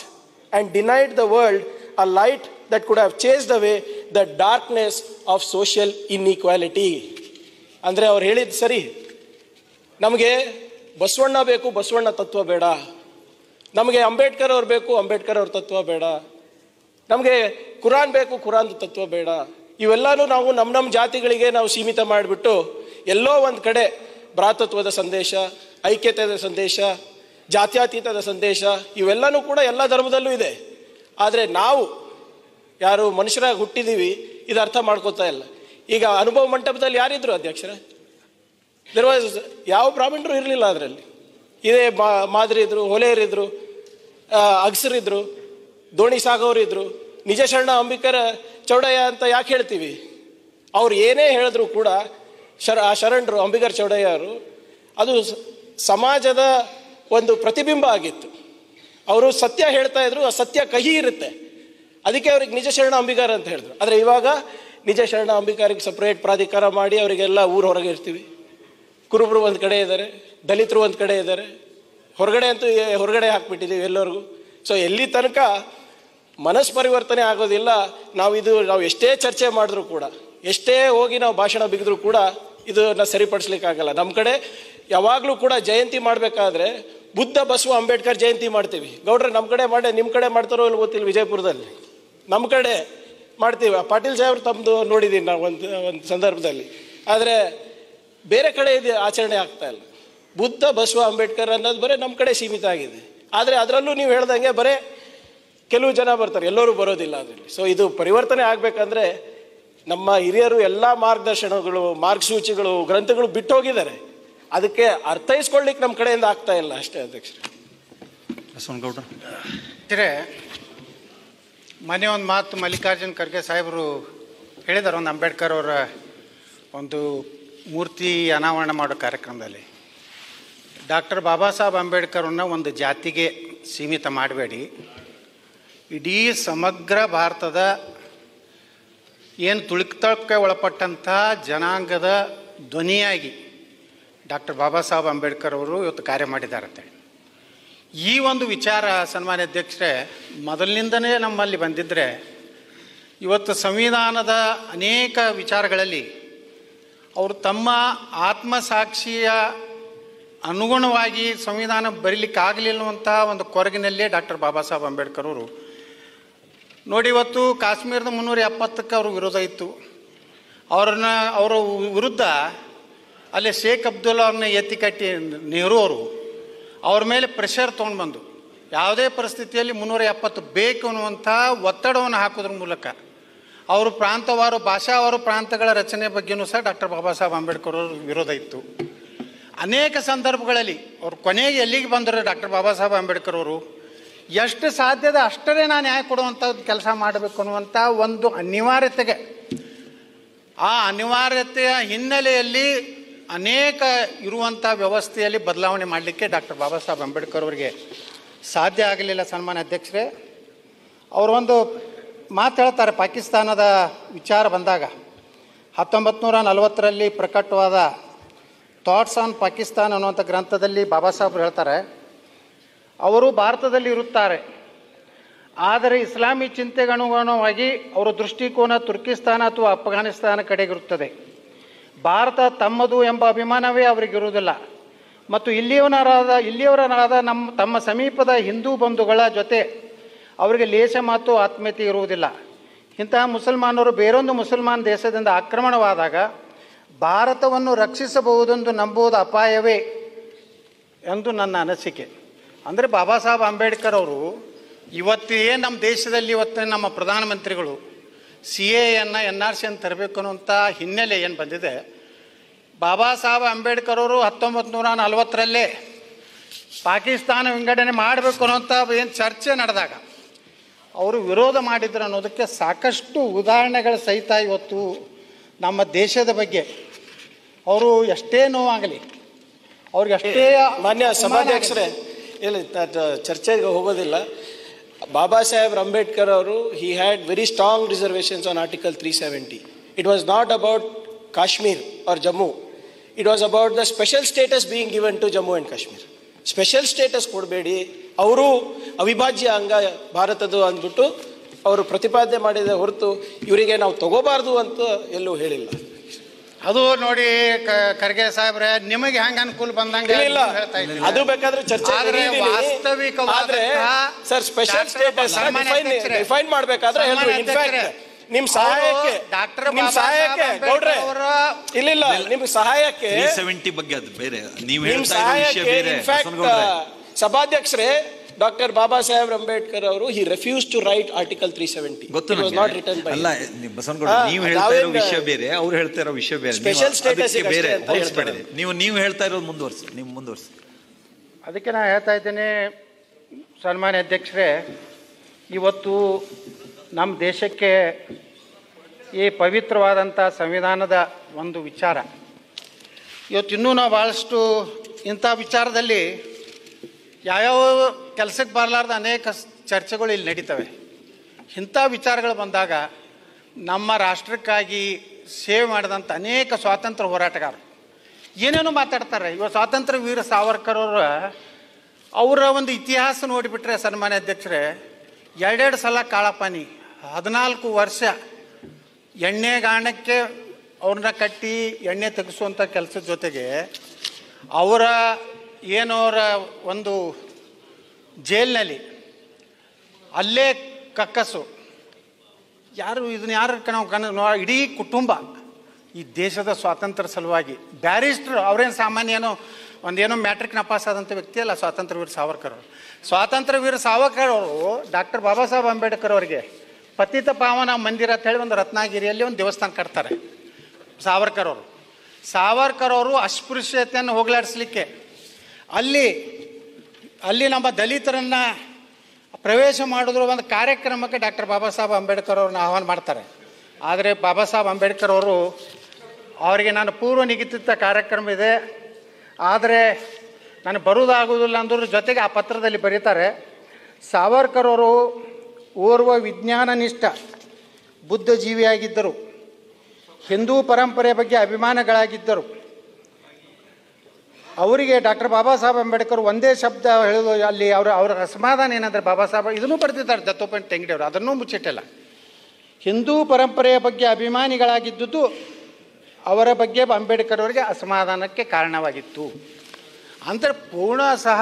and denied the world a light that could have chased away the darkness of social inequality. ಅಂದರೆ ಅವ್ರು ಹೇಳಿದ್ದು ಸರಿ, ನಮಗೆ ಬಸವಣ್ಣ ಬೇಕು, ಬಸವಣ್ಣ ತತ್ವ ಬೇಡ. ನಮಗೆ ಅಂಬೇಡ್ಕರ್ ಅವ್ರು ಬೇಕು, ಅಂಬೇಡ್ಕರ್ ಅವ್ರ ತತ್ವ ಬೇಡ. ನಮಗೆ ಕುರಾನ್ ಬೇಕು, ಕುರಾನ್ ತತ್ವ ಬೇಡ. ಇವೆಲ್ಲನೂ ನಾವು ನಮ್ಮ ನಮ್ಮ ಜಾತಿಗಳಿಗೆ ನಾವು ಸೀಮಿತ ಮಾಡಿಬಿಟ್ಟು ಎಲ್ಲೋ ಒಂದು ಕಡೆ ಭ್ರಾತೃತ್ವದ ಸಂದೇಶ, ಐಕ್ಯತೆಯ ಸಂದೇಶ, ಜಾತ್ಯತೀತದ ಸಂದೇಶ ಇವೆಲ್ಲನೂ ಕೂಡ ಎಲ್ಲ ಧರ್ಮದಲ್ಲೂ ಇದೆ. ಆದರೆ ನಾವು ಯಾರು ಮನುಷ್ಯರಾಗಿ ಹುಟ್ಟಿದ್ದೀವಿ ಇದು ಅರ್ಥ ಮಾಡ್ಕೋತಾ ಇಲ್ಲ. ಈಗ ಅನುಭವ ಮಂಟಪದಲ್ಲಿ ಯಾರಿದ್ರು ಅಧ್ಯಕ್ಷರೇ? ದೇರ್ ವಾಸ್ ಯಾವ ಬ್ರಾಹ್ಮಣರು ಇರಲಿಲ್ಲ ಅದರಲ್ಲಿ. ಇದೇ ಮಾ ಮಾದರಿ ಇದ್ರು, ಹೊಲೆಯರಿದ್ರು, ಅಗಸರಿದ್ರು, ದೋಣಿ ಸಾಗೋರಿದ್ರು. ನಿಜ ಶರಣ ಅಂಬಿಕರ ಚೌಡಯ್ಯ ಅಂತ ಯಾಕೆ ಹೇಳ್ತೀವಿ? ಅವ್ರು ಏನೇ ಹೇಳಿದ್ರು ಕೂಡ ಶರ ಆ ಶರಣರು ಅಂಬಿಕರ್ ಚೌಡಯ್ಯ ಅವರು ಅದು ಸಮಾಜದ ಒಂದು ಪ್ರತಿಬಿಂಬ ಆಗಿತ್ತು. ಅವರು ಸತ್ಯ ಹೇಳ್ತಾ ಇದ್ರು, ಆ ಸತ್ಯ ಕಹಿ ಇರುತ್ತೆ, ಅದಕ್ಕೆ ಅವ್ರಿಗೆ ನಿಜ ಶರಣ ಅಂಬಿಕಾರ ಅಂತ ಹೇಳಿದ್ರು. ಆದರೆ ಇವಾಗ ನಿಜ ಶರಣ ಅಂಬಿಕಾರಿಗೆ ಸಪ್ರೇಟ್ ಪ್ರಾಧಿಕಾರ ಮಾಡಿ ಅವರಿಗೆಲ್ಲ ಊರು ಹೊರಗೆ ಇರ್ತೀವಿ. ಕುರುಬರು ಒಂದು ಕಡೆ ಇದ್ದಾರೆ, ದಲಿತರು ಒಂದು ಕಡೆ ಇದ್ದಾರೆ, ಹೊರಗಡೆ ಅಂತೂ ಹೊರಗಡೆ ಹಾಕ್ಬಿಟ್ಟಿದ್ದೀವಿ ಎಲ್ಲರಿಗೂ. ಸೊ ಎಲ್ಲಿ ತನಕ ಮನಸ್ಸು ಪರಿವರ್ತನೆ ಆಗೋದಿಲ್ಲ, ನಾವು ಇದು ನಾವು ಎಷ್ಟೇ ಚರ್ಚೆ ಮಾಡಿದ್ರು ಕೂಡ, ಎಷ್ಟೇ ಹೋಗಿ ನಾವು ಭಾಷಣ ಬಿಗಿದ್ರು ಕೂಡ ಇದನ್ನು ಸರಿಪಡಿಸ್ಲಿಕ್ಕಾಗಲ್ಲ. ನಮ್ಮ ಕಡೆ ಯಾವಾಗಲೂ ಕೂಡ ಜಯಂತಿ ಮಾಡಬೇಕಾದ್ರೆ ಬುದ್ಧ, ಬಸವ, ಅಂಬೇಡ್ಕರ್ ಜಯಂತಿ ಮಾಡ್ತೀವಿ. ಗೌಡ್ರೆ ನಮ್ಮ ಕಡೆ ಮಾಡಿ, ನಿಮ್ಮ ಕಡೆ ಮಾಡ್ತಾರೋ ಇಲ್ಲ ಗೊತ್ತಿಲ್ಲ, ವಿಜಯಪುರದಲ್ಲಿ ನಮ್ಮ ಕಡೆ ಮಾಡ್ತೀವಿ. ಪಾಟೀಲ್ ಸಾಹೇಬ್ರು ತಮ್ಮದು ನೋಡಿದ್ದೀನಿ ನಾವು ಒಂದು ಒಂದು ಸಂದರ್ಭದಲ್ಲಿ. ಆದರೆ ಬೇರೆ ಕಡೆ ಇದು ಆಚರಣೆ ಆಗ್ತಾ ಇಲ್ಲ. ಬುದ್ಧ, ಬಸವ, ಅಂಬೇಡ್ಕರ್ ಅನ್ನೋದು ಬರೀ ನಮ್ಮ ಕಡೆ ಸೀಮಿತ ಆಗಿದೆ. ಆದರೆ ಅದರಲ್ಲೂ ನೀವು ಹೇಳ್ದಂಗೆ ಬರೀ ಕೆಲವು ಜನ ಬರ್ತಾರೆ, ಎಲ್ಲರೂ ಬರೋದಿಲ್ಲ ಅದರಲ್ಲಿ. ಸೊ ಇದು ಪರಿವರ್ತನೆ ಆಗಬೇಕಂದ್ರೆ ನಮ್ಮ ಹಿರಿಯರು ಎಲ್ಲ ಮಾರ್ಗದರ್ಶನಗಳು, ಮಾರ್ಗಸೂಚಿಗಳು, ಗ್ರಂಥಗಳು ಬಿಟ್ಟು ಹೋಗಿದ್ದಾರೆ. ಅದಕ್ಕೆ ಅರ್ಥೈಸ್ಕೊಳ್ಳಿಕ್ಕೆ ನಮ್ಮ ಕಡೆಯಿಂದ ಆಗ್ತಾ ಇಲ್ಲ ಅಷ್ಟೇ ಅಧ್ಯಕ್ಷರೇ. ಬಸವನಗೌಡ್ರೆ, ಮನೆ ಒಂದು ಮಾತು ಮಲ್ಲಿಕಾರ್ಜುನ್ ಖರ್ಗೆ ಸಾಹೇಬರು ಹೇಳಿದ್ದಾರೆ ಒಂದು ಅಂಬೇಡ್ಕರ್ ಅವರ ಒಂದು ಮೂರ್ತಿ ಅನಾವರಣ ಮಾಡೋ ಕಾರ್ಯಕ್ರಮದಲ್ಲಿ. ಡಾಕ್ಟರ್ ಬಾಬಾ ಸಾಹೇಬ್ ಅಂಬೇಡ್ಕರ್ನ ಒಂದು ಜಾತಿಗೆ ಸೀಮಿತ ಮಾಡಬೇಡಿ, ಇಡೀ ಸಮಗ್ರ ಭಾರತದ ಏನು ತುಳಿತಕ್ಕೆ ಒಳಪಟ್ಟಂಥ ಜನಾಂಗದ ಧ್ವನಿಯಾಗಿ ಡಾಕ್ಟರ್ ಬಾಬಾ ಸಾಹೇಬ್ ಅಂಬೇಡ್ಕರ್ ಅವರು ಇವತ್ತು ಕಾರ್ಯ ಮಾಡಿದ್ದಾರಂತೆ. ಈ ಒಂದು ವಿಚಾರ ಸನ್ಮಾನ್ಯ ಅಧ್ಯಕ್ಷರೇ ಮೊದಲಿನಿಂದನೇ ನಮ್ಮಲ್ಲಿ ಬಂದಿದ್ದರೆ ಇವತ್ತು ಸಂವಿಧಾನದ ಅನೇಕ ವಿಚಾರಗಳಲ್ಲಿ ಅವರು ತಮ್ಮ ಆತ್ಮಸಾಕ್ಷಿಯ ಅನುಗುಣವಾಗಿ ಸಂವಿಧಾನ ಬರೀಲಿಕ್ಕಾಗಲಿಲ್ಲವಂಥ ಒಂದು ಕೊರಗಿನಲ್ಲೇ ಡಾಕ್ಟರ್ ಬಾಬಾ ಸಾಹೇಬ್ ಅಂಬೇಡ್ಕರ್ ಅವರು ನೋಡಿ, ಇವತ್ತು ಕಾಶ್ಮೀರದ ಮುನ್ನೂರ ಎಪ್ಪತ್ತಕ್ಕೆ ಅವ್ರ ವಿರೋಧ ಇತ್ತು. ಅವ್ರನ್ನ ಅವರ ವಿರುದ್ಧ ಅಲ್ಲಿ ಶೇಖ್ ಅಬ್ದುಲ್ಲಾ ಅವ್ರನ್ನ ಎತ್ತಿ ಕಟ್ಟಿ ನೆಹರು ಅವರು ಅವ್ರ ಮೇಲೆ ಪ್ರೆಷರ್ ತೊಗೊಂಡು ಬಂದು ಯಾವುದೇ ಪರಿಸ್ಥಿತಿಯಲ್ಲಿ ಮುನ್ನೂರ ಎಪ್ಪತ್ತು ಬೇಕು ಅನ್ನುವಂಥ ಒತ್ತಡವನ್ನು ಹಾಕೋದ್ರ ಮೂಲಕ ಅವರು ಪ್ರಾಂತವಾರು, ಭಾಷಾವಾರು ಪ್ರಾಂತಗಳ ರಚನೆ ಬಗ್ಗೆಯೂ ಸಹ ಡಾಕ್ಟರ್ ಬಾಬಾ ಸಾಹೇಬ್ ಅಂಬೇಡ್ಕರ್ ಅವ್ರ ವಿರೋಧ ಇತ್ತು. ಅನೇಕ ಸಂದರ್ಭಗಳಲ್ಲಿ ಅವ್ರು ಕೊನೆಗೆ ಎಲ್ಲಿಗೆ ಬಂದರು ಡಾಕ್ಟರ್ ಬಾಬಾ ಸಾಹೇಬ್ ಅಂಬೇಡ್ಕರ್ ಅವರು ಎಷ್ಟು ಸಾಧ್ಯದ ಅಷ್ಟರೇ ನಾನು ನ್ಯಾಯ ಕೊಡುವಂಥ ಕೆಲಸ ಮಾಡಬೇಕು ಅನ್ನುವಂಥ ಒಂದು ಅನಿವಾರ್ಯತೆಗೆ, ಆ ಅನಿವಾರ್ಯತೆಯ ಹಿನ್ನೆಲೆಯಲ್ಲಿ ಅನೇಕ ಇರುವಂಥ ವ್ಯವಸ್ಥೆಯಲ್ಲಿ ಬದಲಾವಣೆ ಮಾಡಲಿಕ್ಕೆ ಡಾಕ್ಟರ್ ಬಾಬಾ ಸಾಹೇಬ್ ಅಂಬೇಡ್ಕರ್ ಅವರಿಗೆ ಸಾಧ್ಯ ಆಗಲಿಲ್ಲ. ಸನ್ಮಾನ್ಯ ಅಧ್ಯಕ್ಷರೇ, ಅವರು ಒಂದು ಮಾತು ಹೇಳ್ತಾರೆ. ಪಾಕಿಸ್ತಾನದ ವಿಚಾರ ಬಂದಾಗ ಹತ್ತೊಂಬತ್ತು ನೂರ ನಲವತ್ತರಲ್ಲಿ ಪ್ರಕಟವಾದ ಥಾಟ್ಸ್ ಆನ್ ಪಾಕಿಸ್ತಾನ್ ಅನ್ನುವಂಥ ಗ್ರಂಥದಲ್ಲಿ ಬಾಬಾ ಸಾಹೇಬ್ರು ಹೇಳ್ತಾರೆ, ಅವರು ಭಾರತದಲ್ಲಿ ಇರುತ್ತಾರೆ, ಆದರೆ ಇಸ್ಲಾಮಿ ಚಿಂತೆಗೆ ಅನುಗುಣವಾಗಿ ಅವರ ದೃಷ್ಟಿಕೋನ ತುರ್ಕಿಸ್ತಾನ ಅಥವಾ ಅಫ್ಘಾನಿಸ್ತಾನ ಕಡೆಗಿರುತ್ತದೆ. ಭಾರತ ತಮ್ಮದು ಎಂಬ ಅಭಿಮಾನವೇ ಅವರಿಗಿರುವುದಿಲ್ಲ ಮತ್ತು ಇಲ್ಲಿಯವರಾದ ಇಲ್ಲಿಯವರಾದ ನಮ್ಮ ತಮ್ಮ ಸಮೀಪದ ಹಿಂದೂ ಬಂಧುಗಳ ಜೊತೆ ಅವರಿಗೆ ಲೇಸ ಮಾತು ಆತ್ಮೀಯತೆ ಇರುವುದಿಲ್ಲ. ಇಂತಹ ಮುಸಲ್ಮಾನರು ಬೇರೊಂದು ಮುಸಲ್ಮಾನ್ ದೇಶದಿಂದ ಆಕ್ರಮಣವಾದಾಗ ಭಾರತವನ್ನು ರಕ್ಷಿಸಬಹುದೆಂದು ನಂಬುವುದು ಅಪಾಯವೇ ಎಂದು ನನ್ನ ಅನಿಸಿಕೆ. ಅಂದರೆ ಬಾಬಾ ಸಾಹೇಬ್ ಅಂಬೇಡ್ಕರ್ ಅವರು ಇವತ್ತೇ ನಮ್ಮ ದೇಶದಲ್ಲಿ ಇವತ್ತು ನಮ್ಮ ಪ್ರಧಾನಮಂತ್ರಿಗಳು ಸಿ ಎಯನ್ನು ಎನ್ ಆರ್ ಸಿ ಅನ್ನು ತರಬೇಕು ಅನ್ನುವಂಥ ಹಿನ್ನೆಲೆ ಏನು ಬಂದಿದೆ, ಬಾಬಾ ಸಾಹೇಬ್ ಅಂಬೇಡ್ಕರ್ ಅವರು ಹತ್ತೊಂಬತ್ತು ನೂರ ನಲವತ್ತರಲ್ಲೇ ಪಾಕಿಸ್ತಾನ ವಿಂಗಡಣೆ ಮಾಡಬೇಕು ಅನ್ನೋಂಥ ಏನು ಚರ್ಚೆ ನಡೆದಾಗ ಅವರು ವಿರೋಧ ಮಾಡಿದ್ರು ಅನ್ನೋದಕ್ಕೆ ಸಾಕಷ್ಟು ಉದಾಹರಣೆಗಳ ಸಹಿತ ಇವತ್ತು ನಮ್ಮ ದೇಶದ ಬಗ್ಗೆ ಅವರು ಎಷ್ಟೇ ನೋವಾಗಲಿ ಅವ್ರಿಗೆ ಅಷ್ಟೇ. ಮಾನ್ಯ ಸಭಾಧ್ಯಕ್ಷರೇ, ಇಲ್ಲಿ ಚರ್ಚೆಗೆ ಹೋಗೋದಿಲ್ಲ. ಬಾಬಾ ಸಾಹೇಬ್ ಅಂಬೇಡ್ಕರ್ ಅವರು he had very strong reservations on article three seventy. It was not about Kashmir or Jammu, it was about the special status being given to Jammu and Kashmir. Special status ಕೊಡಬೇಡಿ, ಅವರು ಅವಿಭಾಜ್ಯ ಅಂಗ ಭಾರತದ ಅಂದ್ಬಿಟ್ಟು ಅವರು ಪ್ರತಿಪಾದನೆ ಮಾಡಿದ ಹೊರತು ಇವರಿಗೆ ನಾವು ತಗೋಬಾರ್ದು ಅಂತ ಎಲ್ಲೂ ಹೇಳಿಲ್ಲ. ಅದು ನೋಡಿ ಖರ್ಗೆ ಸಾಹೇಬ್ರೆ, ನಿಮಗೆ ಹೆಂಗ ಅನುಕೂಲ ಬಂದಂಗೆ ಇಲ್ಲ, ಅದು ಬೇಕಾದ್ರೆ ಚರ್ಚೆ ವಾಸ್ತವಿಕವಾದ ಸರ್ ಸ್ಪೆಷಲ್ ಸ್ಟೇಟಸ್ ಡಿಫೈನ್ ಮಾಡ್ಬೇಕಾದ್ರೆ ನಿಮ್ ಸಹಾಯಕ್ಕೆ ಡಾಕ್ಟರ್ ನಿಮ್ ಸಹಾಯಕ್ಕೆ ಗೌಡ್ರೆ ಇಲ್ಲ ಇಲ್ಲ ನಿಮ್ ಸಹಾಯಕ್ಕೆ ಸೆವೆಂಟಿ ಬಗ್ಗೆ ಅದು ಬೇರೆ, ನೀವು ನಿಮ್ ಸಹಾಯಕ್ಕೆ ಇನ್ಫ್ಯಾಕ್ಟ್ ಸಭಾಧ್ಯಕ್ಷರೇ ಡಾಕ್ಟರ್ ಬಾಬಾ ಸಾಹೇಬ್ ಅಂಬೇಡ್ಕರ್ ಅವರು he refuse to write article three seventy. ಗೊತ್ತು ಅಲ್ಲ, ಬಸವನಗೌಡ ನೀವು ಹೇಳ್ತಾ ಇರೋ ವಿಷಯ ಬೇರೆ, ಅವ್ರು ಹೇಳ್ತಾ ಇರೋ ವಿಷಯ ಬೇರೆ, ಸ್ಪೆಷಲ್ ಸ್ಟೇಟಸ್ ಬೇರೆ. ನೀವು ನೀವು ಹೇಳ್ತಾ ಇರೋದು ಮುಂದುವರ್ಸಿ, ನೀವು ಮುಂದುವರ್ಸಿ. ಅದಕ್ಕೆ ನಾನು ಹೇಳ್ತಾ ಇದ್ದೇನೆ ಸನ್ಮಾನ್ಯ ಅಧ್ಯಕ್ಷರೇ, ಇವತ್ತು ನಮ್ಮ ದೇಶಕ್ಕೆ ಈ ಪವಿತ್ರವಾದಂಥ ಸಂವಿಧಾನದ ಒಂದು ವಿಚಾರ ಇವತ್ತು ಇನ್ನೂ ನಾವು ಭಾಳಷ್ಟು ಇಂಥ ವಿಚಾರದಲ್ಲಿ ಯಾವ್ಯಾವ ಕೆಲಸಕ್ಕೆ ಬರಲಾರ್ದ ಅನೇಕ ಚರ್ಚೆಗಳು ಇಲ್ಲಿ ನಡೀತವೆ. ಇಂಥ ವಿಚಾರಗಳು ಬಂದಾಗ ನಮ್ಮ ರಾಷ್ಟ್ರಕ್ಕಾಗಿ ಸೇವೆ ಮಾಡಿದಂಥ ಅನೇಕ ಸ್ವಾತಂತ್ರ್ಯ ಹೋರಾಟಗಾರರು ಏನೇನೋ ಮಾತಾಡ್ತಾರೆ. ಇವಾಗ ಸ್ವಾತಂತ್ರ್ಯ ವೀರ ಸಾವರ್ಕರ್ ಅವರ ಅವರ ಒಂದು ಇತಿಹಾಸ ನೋಡಿಬಿಟ್ರೆ ಸನ್ಮಾನ್ಯ ಅಧ್ಯಕ್ಷರೇ, ಎರಡೆರಡು ಸಲ ಕಾಳಪಾನಿ, ಹದಿನಾಲ್ಕು ವರ್ಷ ಎಣ್ಣೆಗಾಣಕ್ಕೆ ಅವ್ರನ್ನ ಕಟ್ಟಿ ಎಣ್ಣೆ ತೆಗೆಸುವಂಥ ಕೆಲಸದ ಜೊತೆಗೆ ಅವರ ಏನವರ ಒಂದು ಜೈಲಿನಲ್ಲಿ ಅಲ್ಲೇ ಕಕ್ಕಸು, ಯಾರು ಇದನ್ನ ಯಾರು ನಾವು ಕನ ಇಡೀ ಕುಟುಂಬ ಈ ದೇಶದ ಸ್ವಾತಂತ್ರ್ಯ ಸಲುವಾಗಿ ಬ್ಯಾರಿಸ್ಟ್ರು, ಅವರೇನು ಸಾಮಾನ್ಯ ಏನೋ ಒಂದೇನೋ ಮ್ಯಾಟ್ರಿಕ್ ನಪಾಸ್ ಆದಂಥ ವ್ಯಕ್ತಿ ಅಲ್ಲ ಸ್ವಾತಂತ್ರ್ಯ ವೀರ ಸಾವರ್ಕರ್ ಅವರು. ಸ್ವಾತಂತ್ರ್ಯ ವೀರ ಸಾವರ್ಕರ್ ಅವರು ಡಾಕ್ಟರ್ ಬಾಬಾ ಸಾಹೇಬ್ ಅಂಬೇಡ್ಕರ್ ಅವರಿಗೆ ಪತಿತ ಪಾವನ ಮಂದಿರ ಅಂತ ಹೇಳಿ ಒಂದು ರತ್ನಗಿರಿಯಲ್ಲಿ ಒಂದು ದೇವಸ್ಥಾನ ಕಟ್ತಾರೆ ಸಾವರ್ಕರ್ ಅವರು. ಸಾವರ್ಕರ್ ಅವರು ಅಸ್ಪೃಶ್ಯತೆಯನ್ನು ಹೋಗಲಾಡಿಸ್ಲಿಕ್ಕೆ ಅಲ್ಲಿ ಅಲ್ಲಿ ನಮ್ಮ ದಲಿತರನ್ನು ಪ್ರವೇಶ ಮಾಡಿದ್ರು ಒಂದು ಕಾರ್ಯಕ್ರಮಕ್ಕೆ ಡಾಕ್ಟರ್ ಬಾಬಾ ಸಾಹೇಬ್ ಅಂಬೇಡ್ಕರ್ ಅವ್ರನ್ನ ಆಹ್ವಾನ ಮಾಡ್ತಾರೆ. ಆದರೆ ಬಾಬಾ ಸಾಹೇಬ್ ಅಂಬೇಡ್ಕರ್ ಅವರು ಅವರಿಗೆ ನಾನು ಪೂರ್ವ ನಿಗದಿತ ಕಾರ್ಯಕ್ರಮ ಇದೆ, ಆದರೆ ನಾನು ಬರುವುದಾಗುವುದಿಲ್ಲ ಅಂದ್ರ ಜೊತೆಗೆ ಆ ಪತ್ರದಲ್ಲಿ ಬರೀತಾರೆ, ಸಾವರ್ಕರ್ ಅವರು ಓರ್ವ ವಿಜ್ಞಾನನಿಷ್ಠ ಬುದ್ಧ ಜೀವಿಯಾಗಿದ್ದರು, ಹಿಂದೂ ಪರಂಪರೆಯ ಬಗ್ಗೆ ಅಭಿಮಾನಗಳಾಗಿದ್ದರು. ಅವರಿಗೆ ಡಾಕ್ಟರ್ ಬಾಬಾ ಸಾಹೇಬ್ ಅಂಬೇಡ್ಕರ್ ಒಂದೇ ಶಬ್ದ ಹೇಳೋದು ಅಲ್ಲಿ ಅವರ ಅವರ ಅಸಮಾಧಾನ ಏನಂದರೆ, ಬಾಬಾ ಸಾಹೇಬ್ ಇದನ್ನು ಬರೆದಿದ್ದಾರೆ ದತ್ತೋಪಂತ ತೆಂಗಡಿಯವರು, ಅದನ್ನೂ ಮುಚ್ಚಿಟ್ಟಿಲ್ಲ. ಹಿಂದೂ ಪರಂಪರೆಯ ಬಗ್ಗೆ ಅಭಿಮಾನಿಗಳಾಗಿದ್ದುದು ಅವರ ಬಗ್ಗೆ ಅಂಬೇಡ್ಕರ್ ಅವರಿಗೆ ಅಸಮಾಧಾನಕ್ಕೆ ಕಾರಣವಾಗಿತ್ತು. ಅಂದರೆ ಪೂರ್ಣ ಸಹ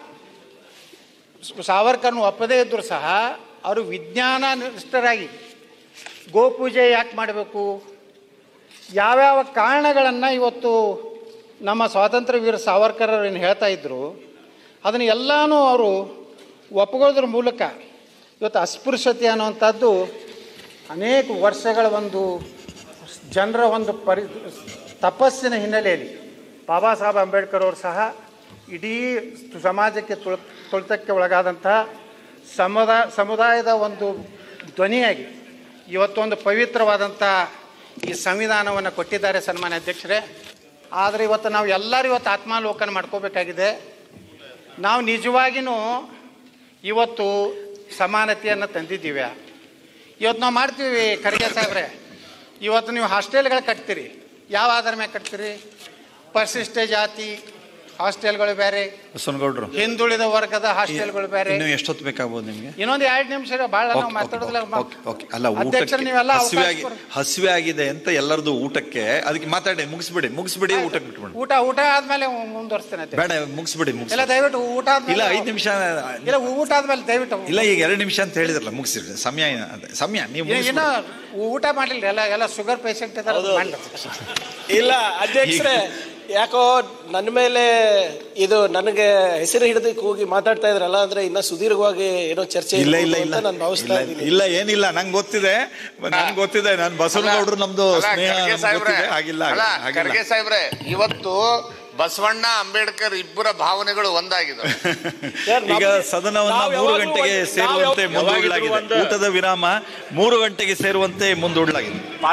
ಸಾವರ್ಕರ್ನ ಒಪ್ಪದೇ ಇದ್ದರೂ ಸಹ ಅವರು ವಿಜ್ಞಾನನಿಷ್ಠರಾಗಿ ಗೋಪೂಜೆ ಯಾಕೆ ಮಾಡಬೇಕು, ಯಾವ್ಯಾವ ಕಾರಣಗಳನ್ನು ಇವತ್ತು ನಮ್ಮ ಸ್ವಾತಂತ್ರ್ಯ ವೀರ ಸಾವರ್ಕರ್ ಅವರು ಏನು ಹೇಳ್ತಾ ಇದ್ದರು ಅದನ್ನು ಎಲ್ಲನೂ ಅವರು ಒಪ್ಕೊಳ್ಳೋದ್ರ ಮೂಲಕ ಇವತ್ತು ಅಸ್ಪೃಶ್ಯತೆ ಅನ್ನುವಂಥದ್ದು ಅನೇಕ ವರ್ಷಗಳ ಒಂದು ಜನರ ಒಂದು ಪರಿ ತಪಸ್ಸಿನ ಹಿನ್ನೆಲೆಯಲ್ಲಿ ಬಾಬಾ ಸಾಹೇಬ್ ಅಂಬೇಡ್ಕರ್ ಅವರು ಸಹ ಇಡೀ ಸಮಾಜಕ್ಕೆ ತುಳ ತುಳಿತಕ್ಕೆ ಒಳಗಾದಂತಹ ಸಮುದಾಯ ಸಮುದಾಯದ ಒಂದು ಧ್ವನಿಯಾಗಿ ಇವತ್ತೊಂದು ಪವಿತ್ರವಾದಂಥ ಈ ಸಂವಿಧಾನವನ್ನು ಕೊಟ್ಟಿದ್ದಾರೆ ಸನ್ಮಾನ್ಯ ಅಧ್ಯಕ್ಷರೇ. ಆದರೆ ಇವತ್ತು ನಾವು ಎಲ್ಲರೂ ಇವತ್ತು ಆತ್ಮಾವಲೋಕನ ಮಾಡ್ಕೋಬೇಕಾಗಿದೆ. ನಾವು ನಿಜವಾಗಿಯೂ ಇವತ್ತು ಸಮಾನತೆಯನ್ನು ತಂದಿದ್ದೀವಿ. ಇವತ್ತು ನಾವು ಮಾಡ್ತೀವಿ ಖರ್ಗೆ ಸಾಹೇಬ್ರೆ, ಇವತ್ತು ನೀವು ಹಾಸ್ಟೆಲ್ಗಳು ಕಟ್ತೀರಿ, ಯಾವ ಆಧಾರ ಮೇಲೆ ಕಟ್ತೀರಿ? ಪರಿಶಿಷ್ಟ ಜಾತಿ ಹಾಸ್ಟೆಲ್ಗಳು ಬೇರೆ, ಬಸವನಗೌಡರು ಹಿಂದುಳಿದ ವರ್ಗದ ಹಾಸ್ಟೆಲ್ಗಳು ಬೇರೆ. ಇನ್ನು ಎಷ್ಟೊತ್ತು ಬೇಕಾಗ್ಬೋದು ನಿಮಗೆ? ಇನ್ನೊಂದು ಎರಡು ನಿಮಿಷ ಭಾಳ ನಾವು ಮಾತಾಡೋದಿಲ್ಲ. ಅಲ್ಲ, ಊಟಕ್ಕೆ ಹಸಿವೆ ಹಸಿವೆ ಆಗಿದೆ ಅಂತ ಎಲ್ಲರದು ಊಟಕ್ಕೆ, ಅದಕ್ಕೆ ಮಾತಾಡಿ ಮುಗಿಸ್ಬಿಡಿ ಮುಗಿಸ್ಬಿಡಿ ಊಟಕ್ಕೆ ಬಿಟ್ಬಿಡಿ. ಊಟ ಊಟ ಆದ್ಮೇಲೆ ಮುಂದುವರಿಸ್ತೇನೆ. ಬೇಡ, ಮುಗಿಸ್ಬಿಡಿ ಮುಗಿಸ್. ಇಲ್ಲ ದಯವಿಟ್ಟು ಊಟ ಇಲ್ಲ ಐದು ನಿಮಿಷ ಇಲ್ಲ ಊಟ ಆದ್ಮೇಲೆ ದಯವಿಟ್ಟು ಇಲ್ಲ, ಈಗ ಎರಡು ನಿಮಿಷ ಅಂತ ಹೇಳಿದ್ರಲ್ಲ, ಮುಗಿಸಿದ್ರಿ. ಸಮಯ ಸಮಯ ನೀವು ಏನೋ ಊಟ ಮಾಡಿಲ್ಲ, ಎಲ್ಲ ಎಲ್ಲ ಶುಗರ್ ಪೇಷಂಟ್ ಇದ್ದಾರೆ. ಇಲ್ಲ ಅಧ್ಯಕ್ಷರೇ, ಯಾಕೋ ನನ್ನ ಮೇಲೆ ಇದು ನನಗೆ ಹೆಸರು ಹಿಡಿದಕ್ಕೆ ಹೋಗಿ ಮಾತಾಡ್ತಾ ಇದ್ರಲ್ಲ, ಅಂದ್ರೆ ಇನ್ನ ಸುದೀರ್ಘವಾಗಿ ಏನೋ ಚರ್ಚೆ ಇಲ್ಲ ಇಲ್ಲ ಇಲ್ಲ ನಾನು ಭಾವಿಸ್ತಾ ಇದ್ದೀನಿ. ಇಲ್ಲ ಏನಿಲ್ಲ, ನಂಗೆ ಗೊತ್ತಿದೆ ನಂಗೆ ಗೊತ್ತಿದೆ ನಾನು ಬಸವನಗೌಡರು ನಮ್ದು ಆಗಿಲ್ಲ. ಖರ್ಗೆ ಸಾಹೇಬ್ರೆ, ಇವತ್ತು ಬಸವಣ್ಣ ಅಂಬೇಡ್ಕರ್ ಇಬ್ಬರ ಭಾವನೆಗಳು ಒಂದಾಗಿದೆ. ಈಗ ಸದನವನ್ನ ಮೂರು ಗಂಟೆಗೆ ಸೇರುವಂತೆ ಮುಂದೂಡಲಾಗಿದೆ. ಊಟದ ವಿರಾಮ ಮೂರು ಗಂಟೆಗೆ ಸೇರುವಂತೆ ಮುಂದೂಡಲಾಗಿದೆ.